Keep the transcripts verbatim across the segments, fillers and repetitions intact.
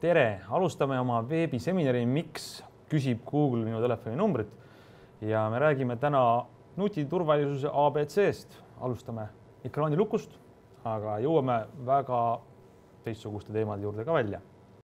tere, alustame oma veebiseminari, miks küsib Google minu telefoni numbrit ja me räägime täna nutiturvalisuse A B C-st. Alustame ekraanilukust, aga jõuame väga teistsuguste teemade juurde ka välja.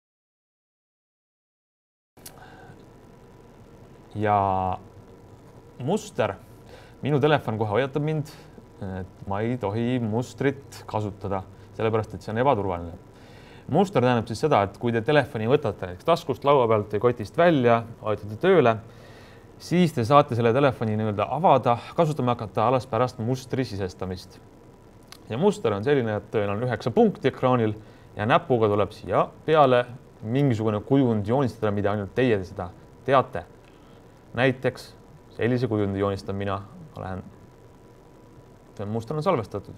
Ja muster, minu telefon kohe hoiatab mind, et ma ei tohi mustrit kasutada, sellepärast et see on ebaturvaline. Muster tähendab siis seda, et kui te telefoni võtate taskust, laua pealt või kotist välja, vajutate tööle, siis te saate selle telefoni nii-öelda avada, kasutama hakata alles pärast mustri sisestamist. Ja muster on selline, et teil on üheksa punkti ekraanil ja näpuga tuleb siia peale mingisugune kujund joonistada, mida ainult teie seda teate. Näiteks sellise kujundi joonistan mina, ma lähen, muster on salvestatud.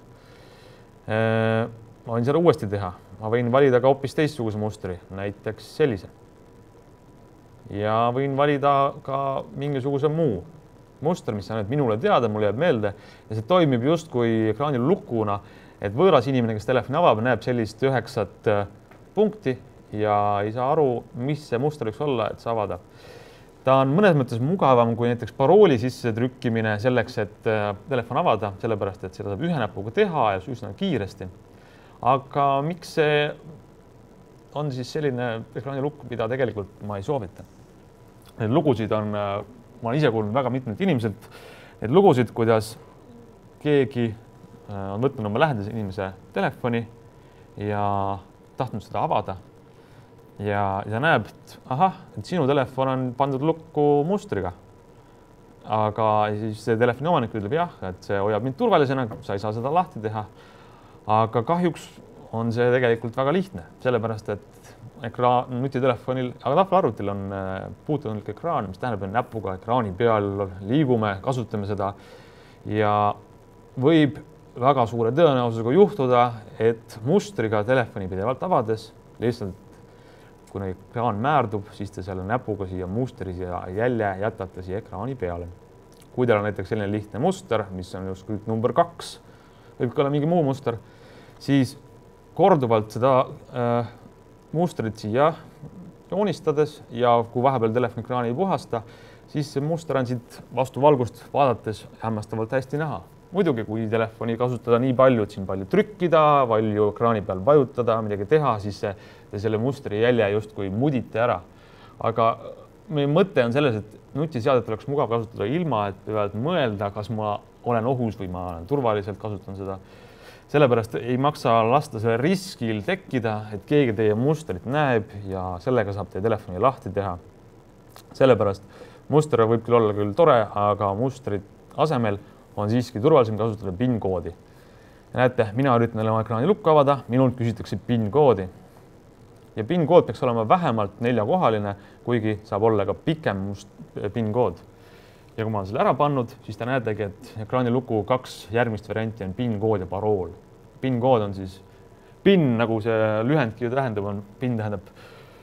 Ma võin seda uuesti teha. Ma võin valida ka hoopis teistsuguse mustri, näiteks sellise. Ja võin valida ka mingisuguse muu muster, mis on minule teada, mulle jääb meelde ja see toimib just kui ekraanil lukuna, et võõras inimene, kes telefoni avab, näeb sellist üheksat punkti ja ei saa aru, mis see muster võiks olla, et see avada. Ta on mõnes mõttes mugavam kui näiteks parooli sisse trükkimine selleks, et telefon avada, sellepärast et seda saab ühe näpuga teha ja üsna kiiresti. Aga miks see on siis selline ekraanilukk, mida tegelikult ma ei soovita? Need lugusid on, ma olen ise kuulnud väga mitmelt inimeselt, need lugusid, kuidas keegi on võtnud oma lähedase inimese telefoni ja tahtnud seda avada. Ja ta näeb, et ahah, et sinu telefon on pandud lukku mustriga. Aga siis see telefoni omanik ütleb jah, et see hoiab mind turvalisena, sa ei saa seda lahti teha. Aga kahjuks on see tegelikult väga lihtne, sellepärast et ekraan, nutitelefonil, aga tahvelarvutil on puutunud ekraan, mis tähendab, et näpuga ekraani peal liigume, kasutame seda ja võib väga suure tõenäosusega juhtuda, et mustriga telefoni pidevalt avades lihtsalt kuna ekraan määrdub, siis te selle näpuga siia mustri ja jälje jätate siia ekraani peale. Kui teil on näiteks selline lihtne muster, mis on just kõik number kaks, võib ka olla mingi muu muster, siis korduvalt seda äh, mustrit siia joonistades ja kui vahepeal telefoni ekraani ei puhasta, siis see muster on siit vastu valgust vaadates hämmastavalt hästi näha. Muidugi, kui telefoni kasutada nii palju, et siin palju trükkida, palju ekraani peal vajutada, midagi teha, siis see, selle mustri jälje justkui mudite ära. Aga meie mõte on selles, et nutiseadet oleks mugav kasutada ilma, et peavad mõelda, kas ma olen ohus või ma olen turvaliselt kasutan seda. Sellepärast ei maksa lasta selle riskil tekkida, et keegi teie mustrit näeb ja sellega saab teie telefoni lahti teha. Sellepärast muster võib küll olla küll tore, aga mustrit asemel on siiski turvalisem kasutada PIN-koodi. Näete, mina üritan oma ekraani lukku avada, minult küsitakse PIN-koodi. Ja PIN-kood peaks olema vähemalt neljakohaline, kuigi saab olla ka pikem PIN-kood. Ja kui ma olen selle ära pannud, siis te näetegi, et ekraani luku kaks järgmist varianti on PIN-kood ja parool. PIN-kood on siis PIN, nagu see lühendki tähendab, on PIN tähendab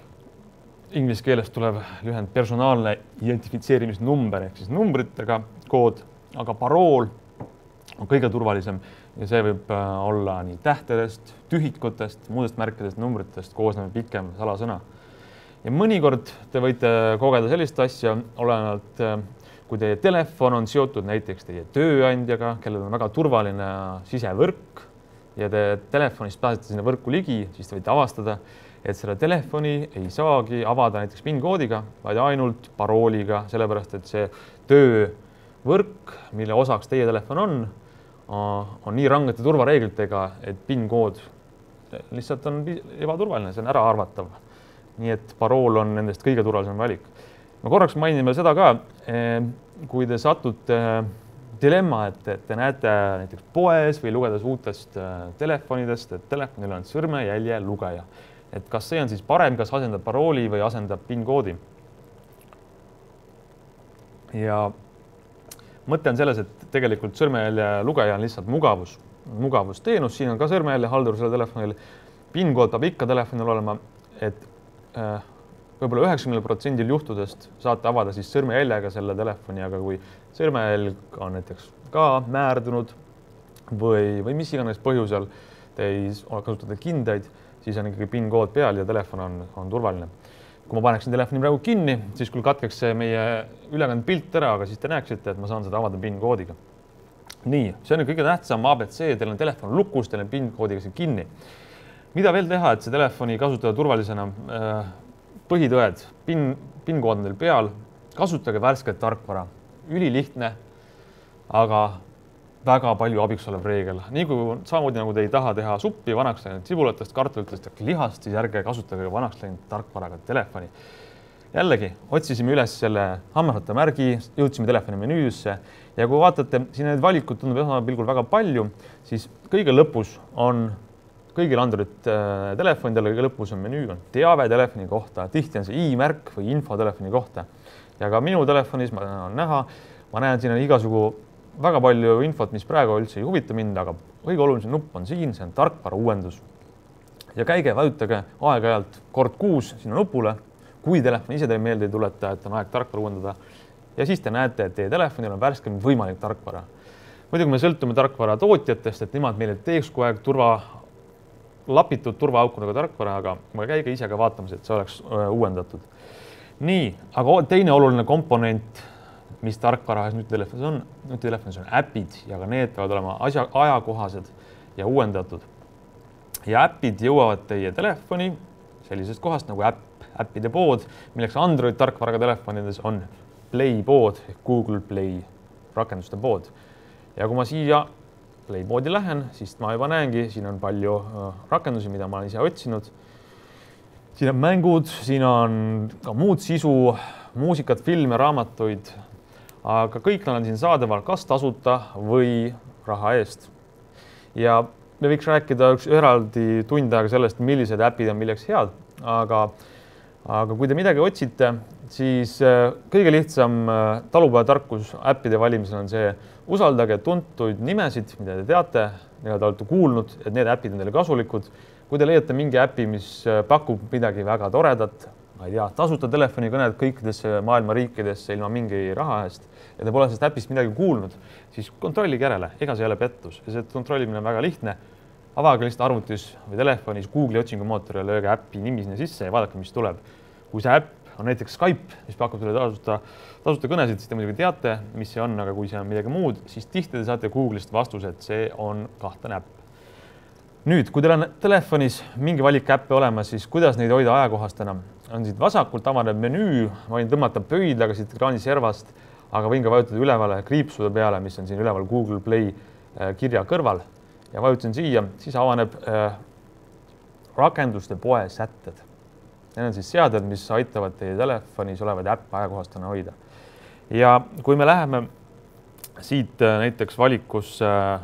inglise keelest tulev lühend personaalne identifitseerimisnumber ehk siis numbritega kood, aga parool on kõige turvalisem ja see võib olla nii tähtedest, tühikutest, muudest märkidest, numbritest koosnev pikem salasõna. Ja mõnikord te võite kogeda sellist asja, olenevalt kui teie telefon on seotud näiteks teie tööandjaga, kellel on väga turvaline sisevõrk ja te telefonist pääsete sinna võrku ligi, siis te võite avastada, et selle telefoni ei saagi avada näiteks PIN-koodiga, vaid ainult parooliga, sellepärast et see töövõrk, mille osaks teie telefon on, on nii rangete turvareeglitega, et PIN-kood lihtsalt on ebaturvaline, see on ära arvatav. Nii et parool on nendest kõige turvalisem valik. Ma korraks mainime seda ka, kui te satute dilemma, et te näete näiteks poes või lugedes uutest telefonidest, et telefonil on sõrmejälje lugeja. Et kas see on siis parem, kas asendab parooli või asendab PIN-koodi. Ja mõte on selles, et tegelikult sõrmejälje lugeja on lihtsalt mugavus, mugavusteenus. Siin on ka sõrmejälje haldur selle telefonil. PIN-kood peab ikka telefonil olema, et äh, võib-olla üheksakümne protsendil juhtudest saate avada siis sõrmejäljega selle telefoni, aga kui sõrmejälg on näiteks ka määrdunud või, või mis iganes põhjusel te ei kasutada kindaid, siis on ikkagi PIN kood peal ja telefon on, on turvaline. Kui ma paneksin telefoni praegu kinni, siis küll katkeks see meie ülekand pilt ära, aga siis te näeksite, et ma saan seda avada PIN koodiga. Nii, see on kõige tähtsam A B C, teil on telefon lukus, teil on PIN koodiga see kinni. Mida veel teha, et see telefoni kasutada turvalisena? Põhitõed, PIN, PIN kood on teil peal, kasutage värsket tarkvara. Ülilihtne, aga väga palju abiks olev reegel. Nii kui samamoodi nagu te ei taha teha suppi vanaks läinud sibulatest, kartulitest ja lihast, siis ärge kasutage vanaks läinud tarkvaraga telefoni. Jällegi, otsisime üles selle hammerhatta märgi, jõudsime telefoni menüüsse ja kui vaatate, siin need valikud tundub esmapilgul väga palju, siis kõige lõpus on kõigil Android telefonidel, kõige lõpus on menüü, on teave telefoni kohta, tihti on see i-märk või info telefoni kohta. Ja ka minu telefonis ma on näha, ma näen, siin on igasugu väga palju infot, mis praegu üldse ei huvita mind, aga kõige olulisem nupp on siin, see on tarkvara uuendus. Ja käige, vajutage aeg-ajalt kord kuus sinna nupule, kui telefon ise teile meelde ei tuleta, et on aeg tarkvara uuendada. Ja siis te näete, et teie telefonil on värskem võimalik tarkvara. Muidugi me sõltume tarkvara tootjatest, et nemad meile teeks kogu aeg turva, lapitud turvaaukudega tarkvara, aga ma käige ise ka vaatamas, et see oleks uuendatud. Nii, aga teine oluline komponent, mis tarkvara nutitelefonis on, nutitelefonis on äpid ja ka need peavad olema asja, ajakohased ja uuendatud. Ja äpid jõuavad teie telefoni sellisest kohast nagu äpp, äppide pood, milleks Android tarkvaraga telefonides on Play pood, Google Play rakenduste pood. Ja kui ma siia Play poodi lähen, siis ma juba näengi, siin on palju rakendusi, mida ma olen ise otsinud. Siin on mängud, siin on ka muud sisu, muusikat, filme, raamatuid, aga kõik on siin saadaval kas tasuta või raha eest. Ja me võiks rääkida üks eraldi tund aega sellest, millised äpid on milleks head, aga, aga kui te midagi otsite, siis kõige lihtsam talupojatarkus äppide valimisel on see, usaldage tuntuid nimesid, mida te teate, mida te olete kuulnud, et need äpid on teile kasulikud. Kui te leiate mingi äpi, mis pakub midagi väga toredat, ma ei tea, tasuta telefonikõned kõikidesse maailma riikidesse ilma mingi raha eest ja te pole sellest äpist midagi kuulnud, siis kontrollige järele, ega see ei ole pettus. Ja see kontrollimine on väga lihtne. Avage lihtsalt arvutis või telefonis Google'i otsingumootori ja lööge äppi nimi sinna sisse ja vaadake, mis tuleb. Kui see äpp on näiteks Skype, mis pakub teile tasuta, tasuta kõnesid, siis te muidugi teate, mis see on, aga kui see on midagi muud, siis tihti te saate Google'ist vastuse, et see on kahtlane äpp. Nüüd, kui teil on telefonis mingi valik äppe olemas, siis kuidas neid hoida ajakohastena? On siit vasakult avaneb menüü, ma võin tõmmata pöidlaga siit ekraani servast, aga võin ka vajutada ülevale kriipsude peale, mis on siin üleval Google Play kirja kõrval ja vajutasin siia, siis avaneb äh, rakenduste poe sätted. Need on siis seaded, mis aitavad teie telefonis olevaid äppe ajakohastena hoida. Ja kui me läheme siit äh, näiteks valikus äh,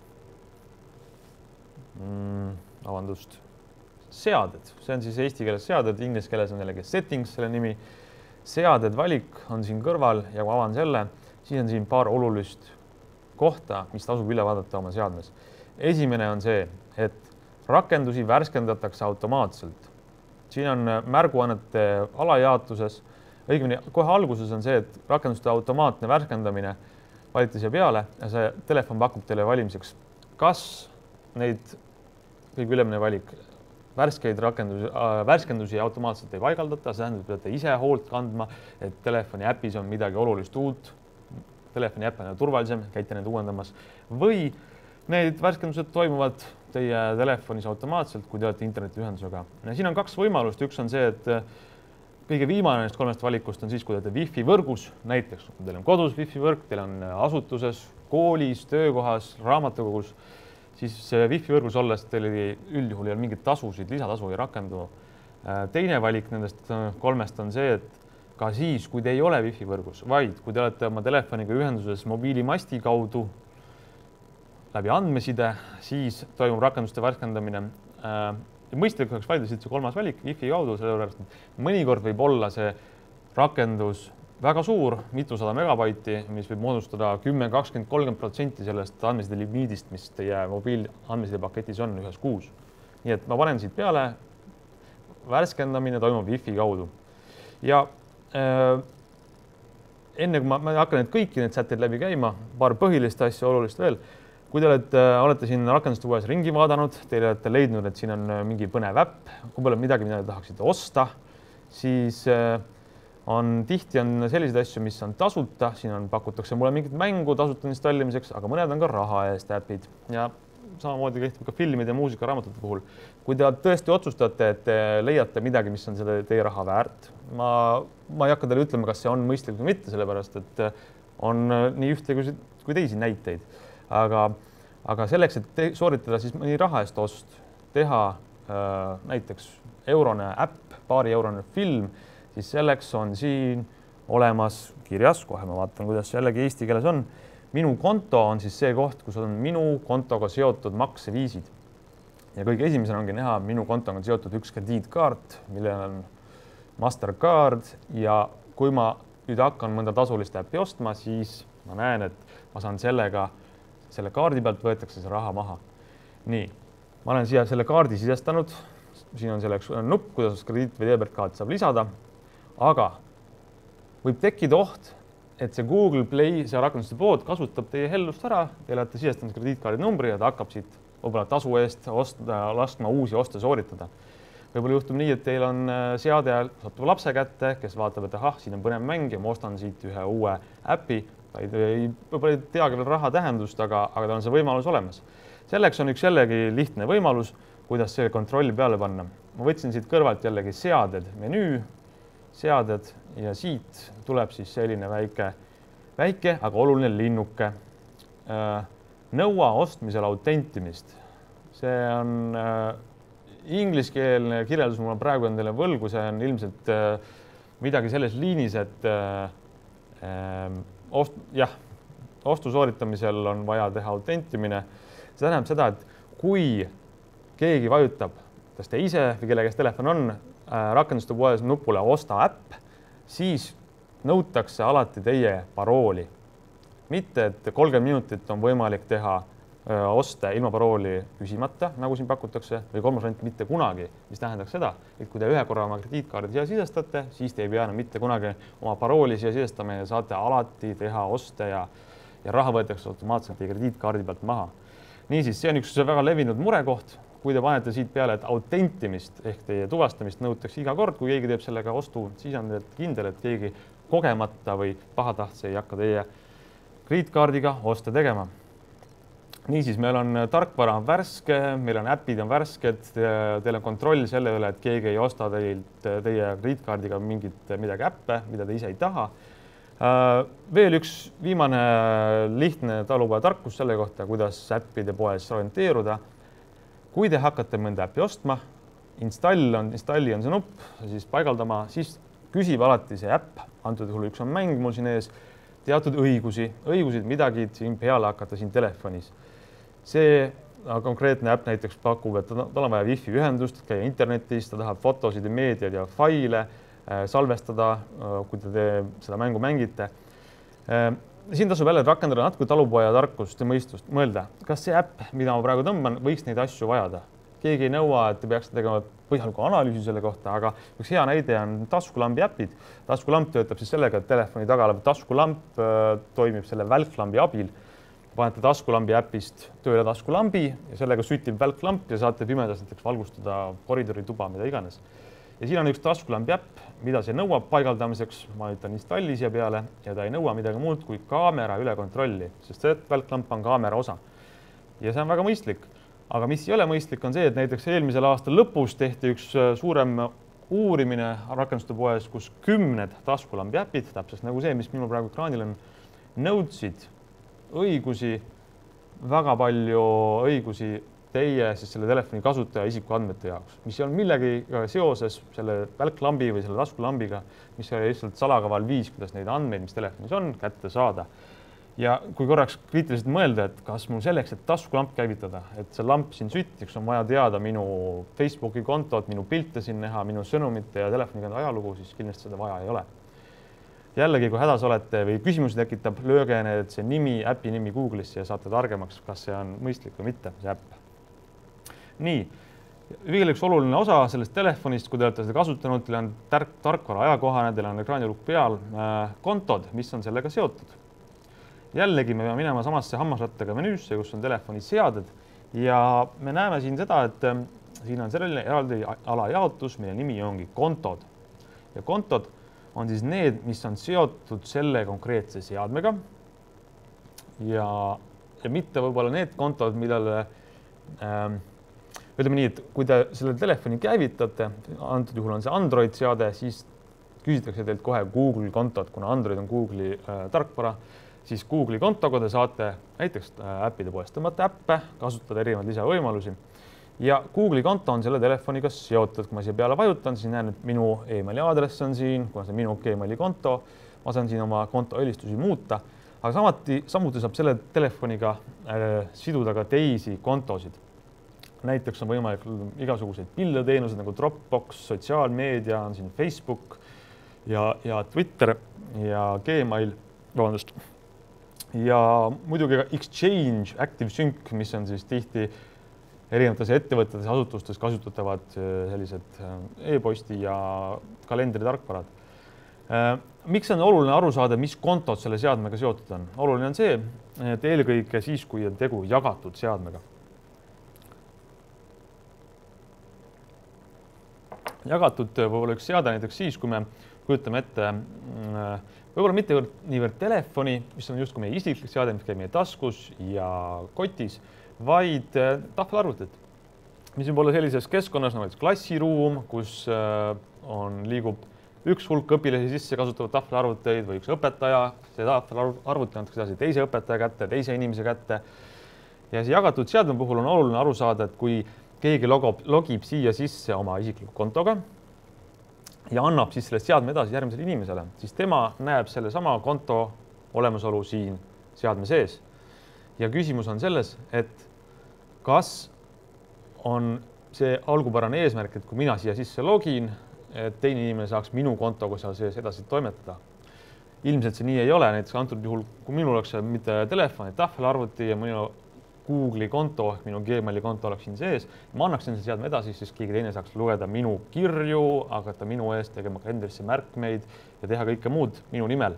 Mm, avandust, seaded, see on siis eesti keeles seaded, inglise keeles on jällegi settings selle nimi. Seaded valik on siin kõrval ja kui avan selle, siis on siin paar olulist kohta, mis tasub üle vaadata oma seadmes. Esimene on see, et rakendusi värskendatakse automaatselt. Siin on märguannete alajaotuses, õigemini kohe alguses on see, et rakenduste automaatne värskendamine valite siia peale ja see telefon pakub teile valimiseks, kas neid kõige ülemine valik, värskeid rakendusi, äh, värskendusi automaatselt ei paigaldata, see tähendab, et peate ise hoolt kandma, et telefoni äpis on midagi olulist uut, telefoni äpp on turvalisem, käite need uuendamas, või need värskendused toimuvad teie telefonis automaatselt, kui te olete internetiühendusega. Siin on kaks võimalust, üks on see, et kõige viimane neist kolmest valikust on siis, kui te olete Wi-Fi võrgus, näiteks kui teil on kodus Wi-Fi võrk, teil on asutuses, koolis, töökohas, raamatukogus, siis Wi-Fi võrgus olles teil üldjuhul ei ole mingit tasusid, lisatasu ei rakendu. Teine valik nendest kolmest on see, et ka siis, kui te ei ole Wi-Fi võrgus, vaid kui te olete oma telefoniga ühenduses mobiilimasti kaudu läbi andmeside, siis toimub rakenduste värskendamine. Mõistlik oleks valida siit see kolmas valik Wi-Fi kaudu, sellepärast mõnikord võib olla see rakendus väga suur, mitusada megabaiti, mis võib moodustada kümme, kakskümmend, kolmkümmend protsenti sellest andmeside limiidist, mis teie mobiil andmeside paketis on ühes kuus. Nii et ma panen siit peale, värskendamine toimub Wi-Fi kaudu. Ja äh, enne kui ma, ma hakkan need kõiki need sätteid läbi käima, paar põhilist asja olulist veel. kui te olete, olete siin rakenduste poes ringi vaadanud, teile olete leidnud, et siin on mingi põnev äpp, kui pole midagi, mida te tahaksite osta, siis on tihti on selliseid asju, mis on tasuta, siin on, pakutakse mulle mingit mängu tasuta installimiseks, aga mõned on ka raha eest äpid ja samamoodi kehtib ka filmide ja muusika raamatute puhul. Kui te tõesti otsustate, et te leiate midagi, mis on selle teie raha väärt, ma, ma ei hakka teile ütlema, kas see on mõistlik või mitte, sellepärast et on nii ühte kui teisi näiteid. Aga, aga selleks, et te, sooritada siis mõni raha eest ost, teha äh, näiteks eurone äpp, paari eurone film, siis selleks on siin olemas kirjas, kohe ma vaatan, kuidas jällegi eesti keeles on. Minu konto on siis see koht, kus on minu kontoga seotud makseviisid. Ja kõige esimesena ongi näha, minu kontoga on seotud üks krediitkaart, millel on Mastercard ja kui ma nüüd hakkan mõnda tasulist äppi ostma, siis ma näen, et ma saan sellega, selle kaardi pealt võetakse see raha maha. Nii, ma olen siia selle kaardi sisestanud, siin on selleks nupp, kuidas krediit või debetkaart saab lisada, aga võib tekkida oht, et see Google Play, see rakenduste pood kasutab teie hellust ära, te olete sisestanud krediitkaardi numbri ja ta hakkab siit võib-olla tasu eest osta, laskma uusi oste sooritada. Võib-olla juhtub nii, et teil on seade, satub lapse kätte, kes vaatab, et ahah, siin on põnev mäng ja ma ostan siit ühe uue äpi. Ta ei, võib-olla ei teagi veel raha tähendust, aga, aga tal on see võimalus olemas. Selleks on üks jällegi lihtne võimalus, kuidas see kontrolli peale panna. Ma võtsin siit kõrvalt jällegi seaded, menüü, seaded ja siit tuleb siis selline väike, väike, aga oluline linnuke. Nõua ostmisel autentimist. See on ingliskeelne kirjeldus, mul on praegu endale võlgu, see on ilmselt midagi selles liinis, et ost, jah, ostu sooritamisel on vaja teha autentimine. See tähendab seda, et kui keegi vajutab, kas te ise või kelle käes telefon on, rakenduste poes nupule osta äpp, siis nõutakse alati teie parooli. Mitte, et kolmkümmend minutit on võimalik teha oste ilma parooli küsimata, nagu siin pakutakse, või kolmas variant mitte kunagi, mis tähendaks seda, et kui te ühe korra oma krediitkaardi siia sisestate, siis te ei pea enam mitte kunagi oma parooli siia sisestama ja saate alati teha oste ja, ja raha võetakse automaatselt teie krediitkaardi pealt maha. Niisiis, see on üks väga levinud murekoht. Kui te panete siit peale, et autentimist ehk teie tuvastamist nõutakse iga kord, kui keegi teeb sellega ostu, siis on kindel, et keegi kogemata või pahatahtse ei hakka teie krediitkaardiga oste tegema. Niisiis, meil on tarkvara värske, meil on äpid on värsked, teil on kontroll selle üle, et keegi ei osta teilt teie krediitkaardiga mingit midagi äppe, mida te ise ei taha. Veel üks viimane lihtne talupoja tarkus selle kohta, kuidas äppide poes orienteeruda. Kui te hakkate mõnda äppi ostma, install on, installi on see nupp, siis paigaldama, siis küsib alati see äpp, antud juhul üks on mäng mul siin ees, teatud õigusi, õigusid midagi siin peale hakata siin telefonis. See konkreetne äpp näiteks pakub, et tal on vaja wifi ühendust, käia internetis, ta tahab fotosid ja meediad ja faile salvestada, kui te seda mängu mängite. Siin tasub jälle rakendada natuke talupoja tarkust ja mõistust, mõelda, kas see äpp, mida ma praegu tõmban, võiks neid asju vajada. Keegi ei nõua, et te peaksite tegema põhjaliku analüüsi selle kohta, aga üks hea näide on taskulambi äpid. Taskulamp töötab siis sellega, et telefoni taga olev taskulamp toimib selle välklambi abil. Panete taskulambi äpist tööle taskulambi ja sellega sütib välklamp ja saate pimedas näiteks valgustada koridori tuba, mida iganes. Ja siin on üks taskulambi äpp, mida see nõuab paigaldamiseks. Ma ütlen installi siia peale ja ta ei nõua midagi muud kui kaamera üle kontrolli, sest see välklamp on kaamera osa. Ja see on väga mõistlik. Aga mis ei ole mõistlik on see, et näiteks eelmisel aastal lõpus tehti üks suurem uurimine rakenduste poes, kus kümned taskulambi äpid, täpselt nagu see, mis minul praegu ekraanil on, nõudsid õigusi, väga palju õigusi teie siis selle telefoni kasutaja isikuandmete jaoks, mis on millegi seoses selle välklambi või selle taskulambiga, mis oli lihtsalt salakaval viis, kuidas neid andmeid, mis telefonis on, kätte saada. Ja kui korraks kriitiliselt mõelda, et kas mul selleks, et taskulamp käivitada, et see lamp siin sütiks, on vaja teada minu Facebooki kontot, minu pilte siin näha, minu sõnumite ja telefonikanda ajalugu, siis kindlasti seda vaja ei ole. Jällegi, kui hädas olete või küsimusi tekitab, lööge need see nimi, äpi nimi Google'isse ja saate targemaks, kas see on mõistlik või mitte, see äpp. Nii, veel üks oluline osa sellest telefonist, kui te olete seda kasutanud, teil on tarkvara ajakohane, teil on ekraanilukk peal, kontod, mis on sellega seotud. jällegi me peame minema samasse hammasrattaga menüüsse, kus on telefoniseaded ja me näeme siin seda, et siin on selline eraldi alajaotus, mille nimi ongi kontod. Ja kontod on siis need, mis on seotud selle konkreetse seadmega ja, ja mitte võib-olla need kontod, millele ähm, ütleme nii, et kui te selle telefoni käivitate, antud juhul on see Android seade, siis küsitakse teilt kohe Google kontot, kuna Android on Google'i äh, tarkvara, siis Google'i kontoga te saate näiteks äh, äppide poest tõmmata äppe, kasutada erinevaid lisavõimalusi. Ja Google'i konto on selle telefoniga seotud. Kui ma siia peale vajutan, siis näen, et minu emaili aadress on siin, kuna see on minu emaili konto, ma saan siin oma konto eelistusi muuta, aga samuti, samuti saab selle telefoniga äh, siduda ka teisi kontosid. Näiteks on võimalik igasuguseid pildeteenused nagu Dropbox, sotsiaalmeedia, on siin Facebook ja, ja Twitter ja Gmail, vabandust. Ja muidugi ka Exchange, ActiveSync, mis on siis tihti erinevates ettevõtetes, asutustes kasutatavad sellised e-posti ja kalendritarkvarad. Miks on oluline aru saada, mis kontod selle seadmega seotud on? Oluline on see, et eelkõige siis, kui on tegu jagatud seadmega. Jagatud võib-olla üks seade näiteks siis, kui me kujutame ette võib-olla mitte niivõrd telefoni, mis on justkui meie isiklik seade, mis käib meie taskus ja kotis, vaid tahvelarvutid, mis võib olla sellises keskkonnas nagu klassiruum, kus on, liigub üks hulk õpilasi sisse kasutavad tahvelarvuteid või üks õpetaja, see tahvelarvuti antakse edasi teise õpetaja kätte, teise inimese kätte. Ja see jagatud seadme puhul on oluline aru saada, et kui keegi logib, logib siia sisse oma isikliku kontoga ja annab siis selle seadme edasi järgmisele inimesele, siis tema näeb selle sama konto olemasolu siin seadme sees. Ja küsimus on selles, et kas on see algupärane eesmärk, et kui mina siia sisse login, et teine inimene saaks minu kontoga seal sees edasi toimetada. Ilmselt see nii ei ole, näiteks antud juhul, kui minul oleks mitte telefon, et tahvelarvuti ja minu Google'i konto ehk minu Gmaili konto oleks siin sees, ma annaksin selle seadme edasi, siis keegi teine saaks lugeda minu kirju, hakata minu eest tegema kalendrisse märkmeid ja teha kõike muud minu nimel.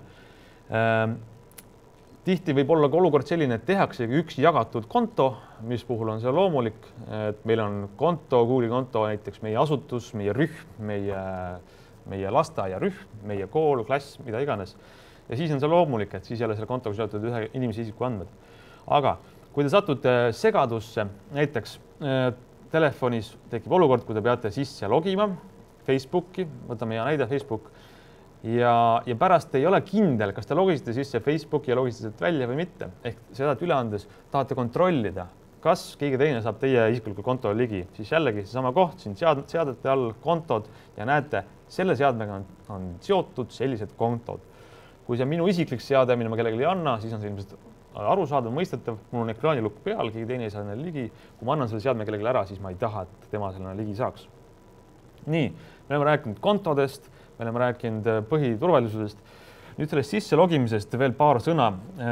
Tihti võib olla ka olukord selline, et tehakse üks jagatud konto, mis puhul on see loomulik, et meil on konto, Google'i konto, näiteks meie asutus, meie rühm, meie, meie lasteaiarühm, meie kool, klass, mida iganes. Ja siis on see loomulik, et siis jälle selle kontoga seotud ühe inimese isiku andmed. Aga kui te satute segadusse, näiteks äh, telefonis tekib olukord, kui te peate sisse logima Facebooki, võtame hea näide Facebook, ja, ja pärast ei ole kindel, kas te logisite sisse Facebooki ja logisite välja või mitte. Ehk seda, et üle andes tahate kontrollida, kas keegi teine saab teie isiklikul kontole ligi, siis jällegi seesama koht, siin sead, seadete all kontod ja näete, selle seadmega on, on seotud sellised kontod. Kui see on minu isiklik seade, mille ma kellelegi ei anna, siis on see ilmselt arusaadav, mõistetav, mul on ekraanilukk peal, keegi teine ei saa neile ligi. Kui ma annan selle seadme kellelegi ära, siis ma ei taha, et tema sellena ligi saaks. Nii, me oleme rääkinud kontodest, me oleme rääkinud põhiturvalisusest. Nüüd sellest sisse logimisest veel paar sõna,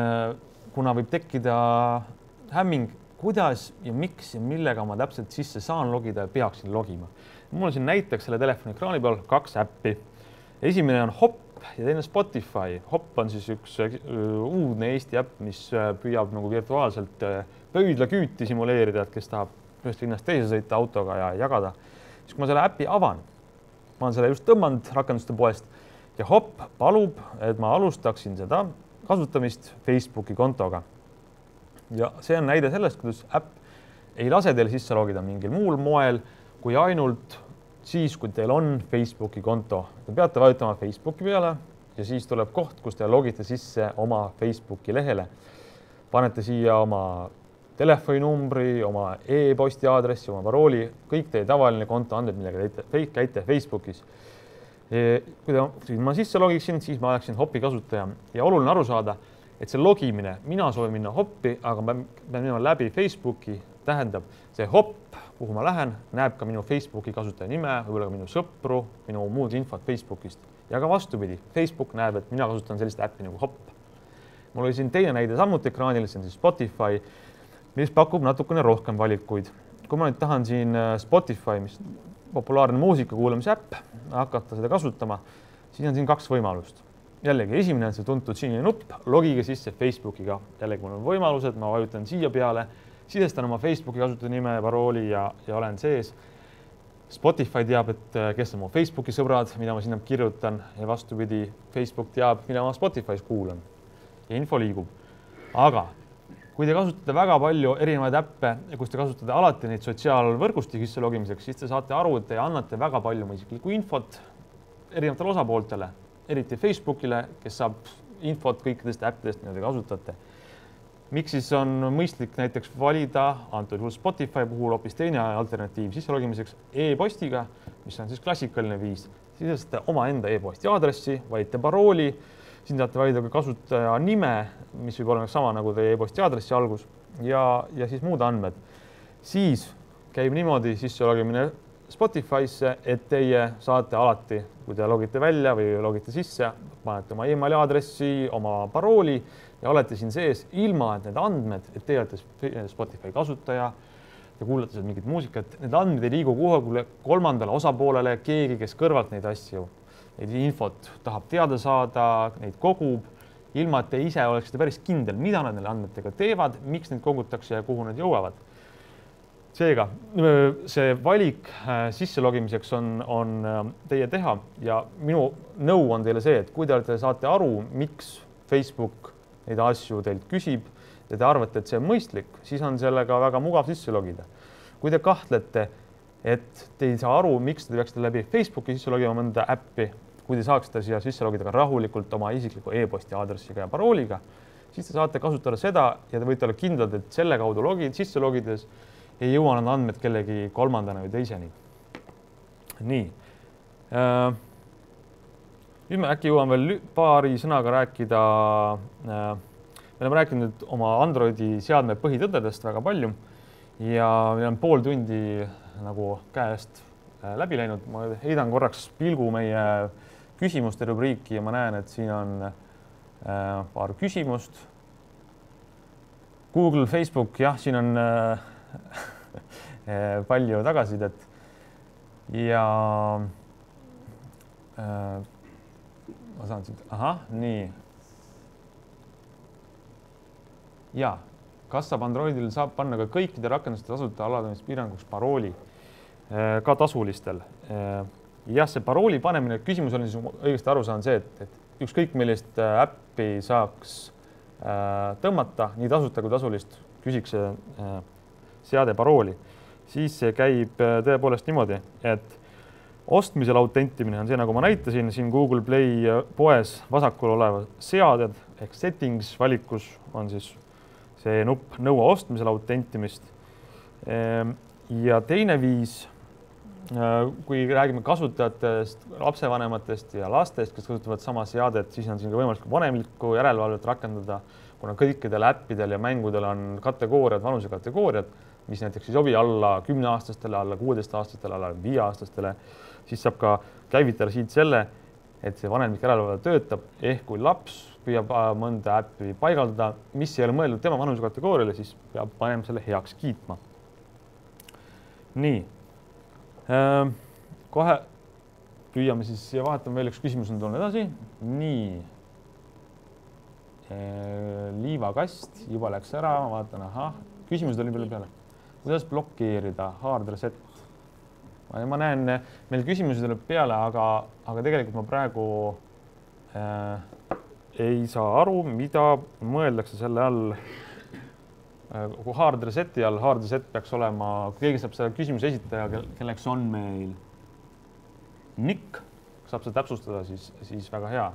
kuna võib tekkida hämming, kuidas ja miks ja millega ma täpselt sisse saan logida ja peaksin logima. Mul on siin näiteks selle telefoni ekraani peal kaks äppi. Esimene on Hop ja teine Spotify. Hop on siis üks uudne Eesti äpp, mis püüab nagu virtuaalselt pöidlaküüti simuleerida, et kes tahab ühest linnast teise sõita autoga ja jagada. Siis kui ma selle äppi avan, ma olen selle just tõmmanud rakenduste poest ja Hop palub, et ma alustaksin seda kasutamist Facebooki kontoga. Ja see on näide sellest, kuidas äpp ei lase teil sisse logida mingil muul moel, kui ainult siis, kui teil on Facebooki konto. Te peate vajutama Facebooki peale ja siis tuleb koht, kus te logite sisse oma Facebooki lehele. Panete siia oma telefoninumbri, oma e-posti aadressi, oma parooli, kõik teie tavaline konto andmed, millega te käite Facebookis. Kui te, ma sisse logiksin, siis ma oleksin Hopi kasutaja ja oluline aru saada, et see logimine, mina soovin minna Hoppi, aga ma pean minema läbi Facebooki, tähendab see Hop, kuhu ma lähen, näeb ka minu Facebooki kasutaja nime, võib-olla ka minu sõpru, minu muud infot Facebookist. Ja ka vastupidi, Facebook näeb, et mina kasutan sellist äppi nagu Hop. Mul oli siin teine näide samuti ekraanil, see on siis Spotify, mis pakub natukene rohkem valikuid. Kui ma nüüd tahan siin Spotify, mis populaarne muusika kuulamise äpp, hakata seda kasutama, siis on siin kaks võimalust. jällegi esimene on see tuntud sinine nupp, logige sisse Facebookiga. Jällegi mul on võimalused, ma vajutan siia peale, sisestan oma Facebooki kasutaja nime, parooli ja, ja olen sees. Spotify teab, et kes on mu Facebooki sõbrad, mida ma sinna kirjutan ja vastupidi, Facebook teab, mida ma Spotify's kuulan ja info liigub. Aga kui te kasutate väga palju erinevaid äppe ja kus te kasutate alati neid sotsiaalvõrgustiki sisse logimiseks, siis te saate aru, et te annate väga palju isiklikku infot erinevatele osapooltele, eriti Facebookile, kes saab infot kõikidest äppidest, mida te kasutate. Miks siis on mõistlik näiteks valida antud juhul Spotify puhul hoopis teine alternatiiv sisse logimiseks e-postiga, mis on siis klassikaline viis. Sisestate omaenda e-posti aadressi, valite parooli, siin saate valida ka kasutaja nime, mis võib olla sama nagu teie e-posti aadressi algus ja, ja siis muud andmed. Siis käib niimoodi sisse logimine Spotify'sse, et teie saate alati, kui te logite välja või logite sisse, panete oma emaili aadressi, oma parooli ja olete siin sees ilma, et need andmed, et teie olete Spotify kasutaja ja kuulate seal mingit muusikat, need andmed ei liigu kuhugile kolmandale osapoolele, keegi, kes kõrvalt neid asju, neid infot tahab teada saada, neid kogub, ilma, et te ise oleksite päris kindel, mida nad neile andmetega teevad, miks neid kogutakse ja kuhu nad jõuavad. Seega, see valik sisse logimiseks on, on teie teha ja minu nõu on teile see, et kui te saate aru, miks Facebook neid asju teilt küsib ja te arvate, et see on mõistlik, siis on sellega väga mugav sisse logida. Kui te kahtlete, et te ei saa aru, miks te peaksite läbi Facebooki sisse logima mõnda äppi, kui te saaksite siia sisse logida ka rahulikult oma isikliku e-posti aadressiga ja parooliga, siis te saate kasutada seda ja te võite olla kindlad, et selle kaudu logid, sisse logides ei jõua nad andmed kellegi kolmandana või teiseni. Nii. Nüüd me äkki jõuan veel paari sõnaga rääkida. Me oleme rääkinud oma Androidi seadme põhitõdedest väga palju ja meil on pool tundi nagu käest läbi läinud. Ma heidan korraks pilgu meie küsimuste rubriiki ja ma näen, et siin on paar küsimust. Google, Facebook, jah, siin on palju tagasisidet ja äh, ma saan siit, ahah, nii. Ja, kas saab Androidil saab panna ka kõikide rakenduste tasuta aladamispiiranguks parooli äh, ka tasulistel. Äh, jah, see parooli panemine, küsimus on siis õigesti aru saan see, et, et ükskõik millist äppi saaks äh, tõmmata, nii tasuta kui tasulist, küsiks see äh, seade parooli, siis see käib tõepoolest niimoodi, et ostmisel autentimine on see, nagu ma näitasin, siin Google Play poes vasakul olevad seaded ehk settings valikus on siis see nupp nõua ostmisel autentimist. Ja teine viis, kui räägime kasutajatest, lapsevanematest ja lastest, kes kasutavad sama seadet, siis on siin ka võimalik vanemlikku järelevalvet rakendada, kuna kõikidel äppidel ja mängudel on kategooriad, vanuse kategooriad, mis näiteks ei sobi alla kümneaastastele, alla kuueteistaastastele, alla viieaastastele, siis saab ka käivitada siit selle, et see vanemlik järelevalve töötab, ehk kui laps püüab mõnda äppi paigaldada, mis ei ole mõeldud tema vanuse kategooriale, siis peab vanem selle heaks kiitma. Nii, kohe püüame siis ja vahetame veel üks küsimus on tulnud edasi. Nii, liivakast juba läks ära, ma vaatan, ahah, küsimused oli peale peale. Kuidas blokeerida hard reset? Ma näen, meil küsimusi tuleb peale, aga, aga tegelikult ma praegu äh, ei saa aru, mida mõeldakse selle all. Kui hard reseti all, hard reset peaks olema, keegi saab seda küsimuse esitaja, kelleks on meil Nick, saab seda täpsustada, siis, siis väga hea.